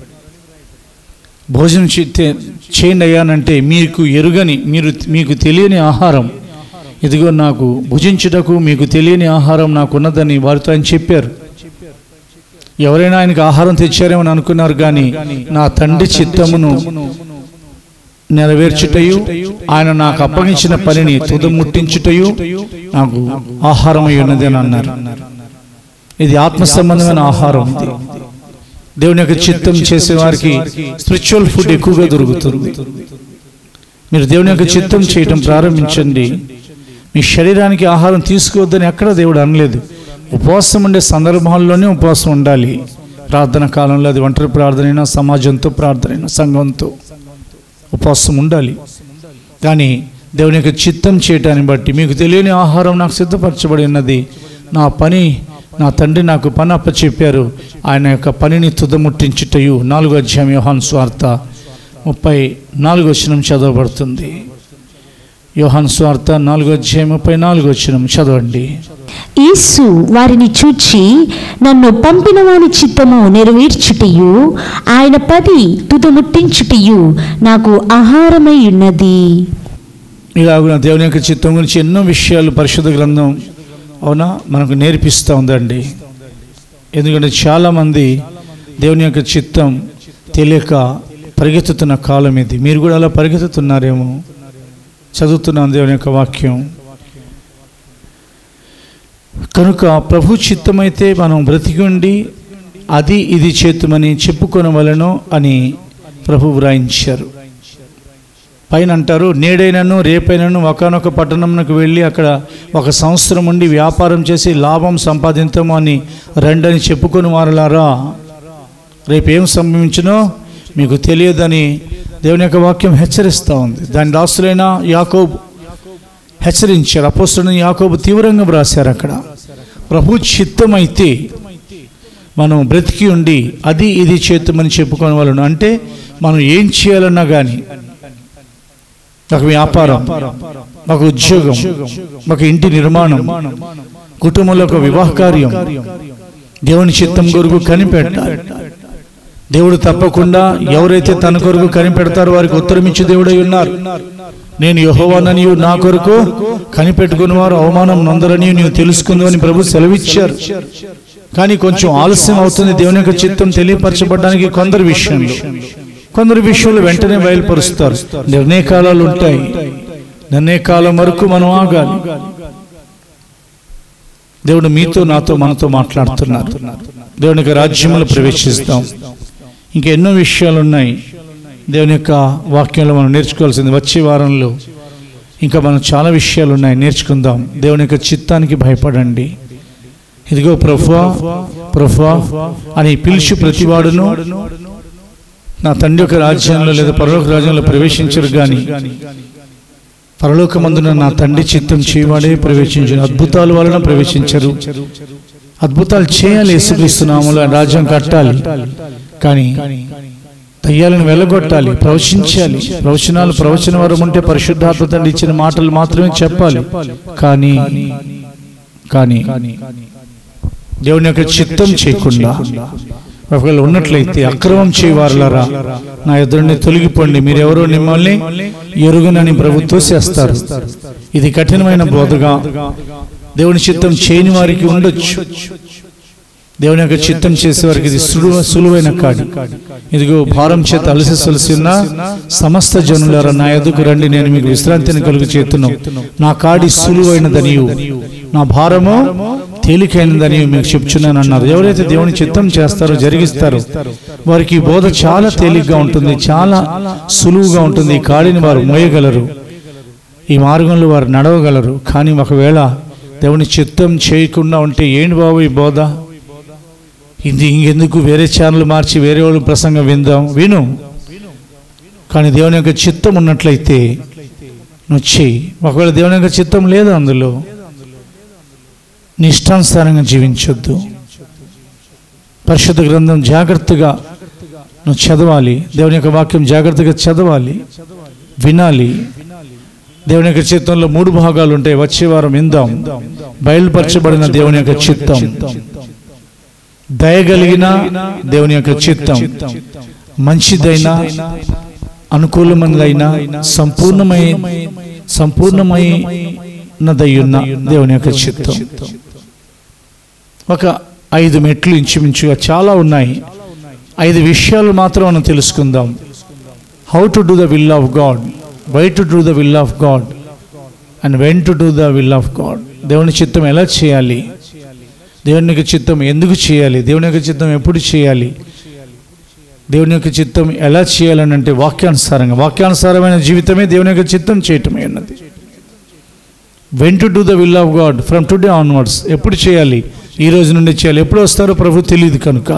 C: భోజనం చేయండి అయ్యానంటే మీకు ఎరుగని, మీకు తెలియని ఆహారం ఇదిగో నాకు భుజించుటకు మీకు తెలియని ఆహారం నాకున్నదని వారితో ఆయన చెప్పారు. ఎవరైనా ఆయనకు ఆహారం తెచ్చారేమని అనుకున్నారు, కానీ నా తండ్రి చిత్తమును నెరవేర్చుటయు ఆయన నాకు అప్పగించిన పనిని తుదముట్టించుటయు నాకు ఆహారమై ఉన్నది అని అన్నారు. ఇది ఆత్మ సంబంధమైన ఆహారం. దేవుని యొక్క చిత్తం చేసే వారికి స్పిరిచువల్ ఫుడ్ ఎక్కువగా దొరుకుతుంది. మీరు దేవుని యొక్క చిత్తం చేయటం ప్రారంభించండి. మీ శరీరానికి ఆహారం తీసుకోవద్దని ఎక్కడ దేవుడు అనలేదు. ఉపవాసం ఉండే సందర్భాల్లోనే ఉపవాసం ఉండాలి. ప్రార్థన కాలంలో అది ఒంటరి ప్రార్థన అయినా, సమాజంతో ప్రార్థన అయినా, సంఘంతో ఉపవాసం ఉండాలి. కానీ దేవుని యొక్క చిత్తం చేయటాన్ని బట్టి మీకు తెలియని ఆహారం నాకు సిద్ధపరచబడి ఉన్నది, నా తండ్రి నాకు పని అప్పచెప్పారు, ఆయన యొక్క పనిని తుదముట్టించుటయు. 4వ అధ్యాయం యోహాను సువార్త 34వ వచనం చదవబడుతుంది. యోహాను సువార్త 4వ అధ్యాయం 34వ వచనం చదవండి.
D: యేసు వారిని చూచి, నన్ను పంపిన వాని చిత్తము నెరవేర్చుటయు ఆయన పని తుదముట్టించుటయు నాకు ఆహారమై ఉన్నది.
C: ఇలాగున దేవుని యొక్క చిత్తం గురించి ఎన్నో విషయాలు పరిశుద్ధ గ్రంథం అవునా మనకు నేర్పిస్తూ ఉందండి. ఎందుకంటే చాలామంది దేవుని యొక్క చిత్తం తెలియక పరిగెత్తుతున్న కాలం ఇది. మీరు కూడా అలా పరిగెత్తుతున్నారేమో. చదువుతున్నాం దేవుని యొక్క వాక్యం. కనుక ప్రభు చిత్తమైతే మనం బ్రతికి ఉండి అది ఇది చేతుమని చెప్పుకొనవలెను అని ప్రభు వ్రాయించారు. పైన అంటారు, నేడైనను రేపైనను ఒకనొక పట్టణంకు వెళ్ళి అక్కడ 1 సంవత్సరం ఉండి వ్యాపారం చేసి లాభం సంపాదించము అని రండని చెప్పుకొని వారలారా, రేపేం సంభవించునో మీకు తెలియదని దేవుని యొక్క వాక్యం హెచ్చరిస్తూ ఉంది. దాని దాసులైన యాకోబు హెచ్చరించారు. అపోస్తలుడైన యాకోబు తీవ్రంగా వ్రాశారు. అక్కడ ప్రభు చిత్తమైతే మనం బ్రతికి ఉండి అది ఇది చేద్దామని చెప్పుకునే వాళ్ళను. అంటే మనం ఏం చేయాలన్నా కానీ, మాకు వ్యాపారం, మాకు ఉద్యోగం, మాకు ఇంటి నిర్మాణం, కుటుంబంలో ఒక వివాహ కార్యం, దేవుని చిత్తం కొరకు కనిపెట్టాలి. దేవుడు తప్పకుండా ఎవరైతే తన కొరకు కనిపెడతారో వారికి ఉత్తరమిచ్చి దేవుడై ఉన్నారు. నేను యెహోవానని నా కొరకు కనిపెట్టుకుని వారు అవమానం నొందరని నీవు తెలుసుకుందని ప్రభు సెలవిచ్చారు. కానీ కొంచెం ఆలస్యం అవుతుంది దేవుని యొక్క చిత్తం తెలియపరచబడడానికి. కొందరు విషయంలో వెంటనే బయలుపరుస్తారు. నిర్ణయ కాలాలు ఉంటాయి. నిర్ణయ కాలం వరకు మనం ఆగాలి. దేవుడు మీతో నాతో మనతో మాట్లాడుతున్నారు. దేవుని యొక్క రాజ్యంలో ప్రవేశిస్తాం. ఇంకా ఎన్నో విషయాలు ఉన్నాయి దేవుని యొక్క వాక్యంలో మనం నేర్చుకోవాల్సింది. వచ్చే వారంలో ఇంకా మనం చాలా విషయాలు ఉన్నాయి, నేర్చుకుందాం. దేవుని యొక్క చిత్తానికి భయపడండి. ఇదిగో ప్రభువా ప్రభువా అని పిలిచి ప్రతివాడును నా తండ్రి యొక్క రాజ్యంలో లేదా పరలోక రాజ్యంలో ప్రవేశించరు, కానీ పరలోకమందున నా తండ్రి చిత్తం చేయవాడే ప్రవేశించరు. అద్భుతాల వలన ప్రవేశించరు. అద్భుతాలు చేయాలి, యేసుక్రీస్తు నామములో రాజ్యం కట్టాలి, కానీ దయ్యాలను వెళ్ళగొట్టాలి, ప్రవచించాలి. ప్రవచన వరం ఉంటే పరిశుద్ధాత్మ తండ్రి ఇచ్చిన మాటలు మాత్రమే చెప్పాలి. కానీ దేవుని యొక్క చిత్తం చేయకుండా ఒకవేళ ఉన్నట్లయితే అక్రమం చేయవారులారా నా ఎదురుని తొలగిపోండి, మీరెవరో మిమ్మల్ని ఎరుగునని ప్రభు తోసేస్తారు. ఇది కఠినమైన బోధగా దేవుని చిత్తం చేయని వారికి ఉండొచ్చు. దేవుని యొక్క చిత్తం చేసే వారికి ఇది సులువైన కాడి. ఇదిగో భారం చేత అలసి ఉన్న సమస్త జనులారా నా ఎదుకు రండి, నేను మీకు విశ్రాంతిని కలుగు చేస్తున్నాను. నా కాడి సులువైనదనియు నా భారము తేలికైనదని మీకు చెప్తున్నాను అన్నారు. ఎవరైతే దేవుని చిత్తం చేస్తారో జరిగిస్తారో వారికి ఈ బోధ చాలా తేలిగ్గా ఉంటుంది, చాలా సులువుగా ఉంటుంది. ఈ కాడిని వారు మోయగలరు, ఈ మార్గంలో వారు నడవగలరు. కానీ ఒకవేళ దేవుని చిత్తం చేయకుండా ఉంటే ఏంటి బాబు ఈ బోధ, ఇది ఇంకెందుకు వేరే ఛానల్ మార్చి వేరే వాళ్ళు ప్రసంగం విను. కానీ దేవుని యొక్క చిత్తం ఉన్నట్లయితే నువ్వు చెయ్యి. ఒకవేళ దేవుని యొక్క చిత్తం లేదు అందులో, నీ ఇష్టానుసారంగా జీవించొద్దు. పరిశుద్ధ గ్రంథం జాగ్రత్తగా నువ్వు చదవాలి. దేవుని యొక్క వాక్యం జాగ్రత్తగా చదవాలి, వినాలి. దేవుని యొక్క చిత్తంలో 3 భాగాలు ఉంటాయి. వచ్చే వారం విందాం. బయలుపరచబడిన దేవుని యొక్క చిత్తం, దయగలిగిన దేవుని యొక్క చిత్తం, మంచిదైన అనుకూలమైనదైన సంపూర్ణమైనదయ్యున్న దేవుని యొక్క చిత్తం. ఒక 5 మెట్లు ఇంచుమించుగా చాలా ఉన్నాయి. 5 విషయాలు మాత్రం మనం తెలుసుకుందాం. How to do the will of God, why to do the will of God and when to do the will of God. దేవుని చిత్తం ఎలా చేయాలి, దేవుని యొక్క చిత్తం ఎందుకు చేయాలి, దేవుని యొక్క చిత్తం ఎప్పుడు చేయాలి, దేవుని యొక్క చిత్తం ఎలా చేయాలని అంటే వాక్యానుసారమైన జీవితమే దేవుని యొక్క చిత్తం చేయటమే ఉన్నది. When to do the will of God from today onwards. ఎప్పుడు చేయాలి, ఈ రోజు నుండి చేయాలి. ఎప్పుడు వస్తారో ప్రభు తెలియదు కనుక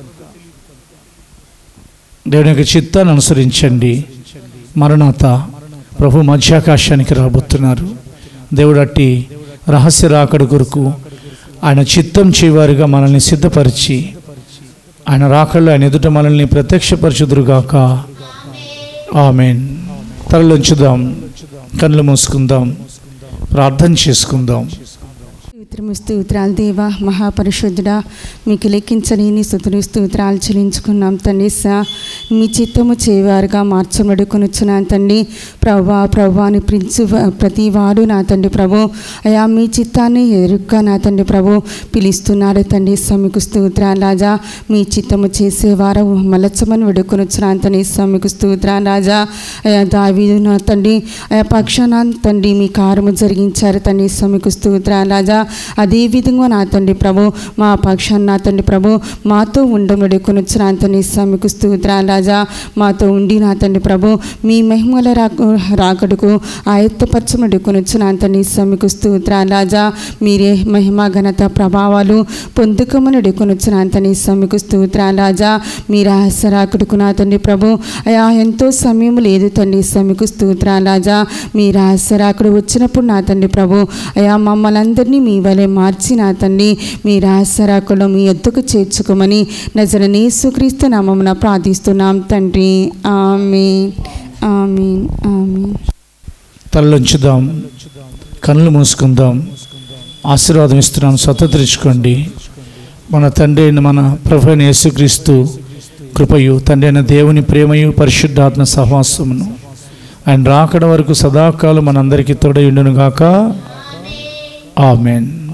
C: దేవుని యొక్క చిత్తాన్ని అనుసరించండి. మరణాత ప్రభు మధ్యాకాశానికి రాబోతున్నారు. దేవుడు అట్టి రహస్య రాకడ కొరకు ఆయన చిత్తం చేయవారుగా మనల్ని సిద్ధపరిచి ఆయన రాకడలో ఆయన ఎదుట మనల్ని ప్రత్యక్షపరచుదురుగాక. ఆమేన్. తలలోంచుదాం, కళ్ళు మూసుకుందాం, ప్రార్థన చేసుకుందాం.
A: స్తోత్రాలు దేవా, మహాపరిశుద్ధుడా, మీకు లెక్కించలేని స్తుతులు స్తోత్రాలు చెల్లించుకున్నాం తండ్రి. మీ చిత్తము చేయవారుగా మార్చబడుకొనుచున్నాను తండ్రి. ప్రభువాని పిలుచు ప్రతి వాడు నా తండ్రి ప్రభు అయా మీ చిత్తాన్ని ఎరుగ్గా నా తండ్రి ప్రభు పిలుస్తున్నాడు తండ్రి. మీకు స్తోత్రాలు రాజా. మీ చిత్తము చేసేవారు మలచమని వేడుకొనుచున్నాను తండ్రి. మీకు స్తోత్రాలు రాజా. అయా దావీదు నా తండ్రి అయా పక్షాన తండ్రి మీ కార్యము జరిగించారు తండ్రి. మీకు స్తోత్రాలు రాజా. అదేవిధంగా నా తండ్రి ప్రభు మా పక్షాన్ని నా తండ్రి ప్రభు మాతో ఉండమడుకొనుచున్నాను తండ్రి. మీకు స్తోత్రాలు రాజా. మాతో ఉండి నా తండ్రి ప్రభు మీ మహిమల రాకడకు ఆయత్తపరచమడుకొనుచున్నాను తండ్రి. మీకు స్తోత్రాలు రాజా. మీరే మహిమ ఘనత ప్రభావాలు పొందుకమనుడుకొనుచున్నాను తండ్రి. మీకు స్తోత్రాలు రాజా. మీ రహస్య రాకడకు నా తండ్రి ప్రభు అయా ఎంతో సమయం లేదు తండ్రి. మీకు స్తోత్రాలు రాజా. మీ రహస్య రాకడ వచ్చినప్పుడు నా తండ్రి ప్రభు అయా మమ్మల్ని అందరినీ మీ వలె మార్చి నా తండ్రి మీ రాసరాకులో మీ ఎద్దుకు చేర్చుకోమని నజరేయుడైన యేసుక్రీస్తు నామమున ప్రార్థిస్తున్నాం తండ్రి. ఆమేన్ ఆమేన్ ఆమేన్.
C: తలలుంచుదాం, కళ్ళు మూసుకుందాం. ఆశీర్వాదం ఇస్తున్నాం, స్వతంత్రించుకోండి. మన తండ్రి అయిన మన ప్రభు అయిన యేసుక్రీస్తు కృపయు, తండ్రి అయిన దేవుని ప్రేమయు, పరిశుద్ధాత్మ సహవాసమును ఆయన రాకడ వరకు సదాకాలం మనందరికీ తోడై ఉండును గాక. ఆమేన్.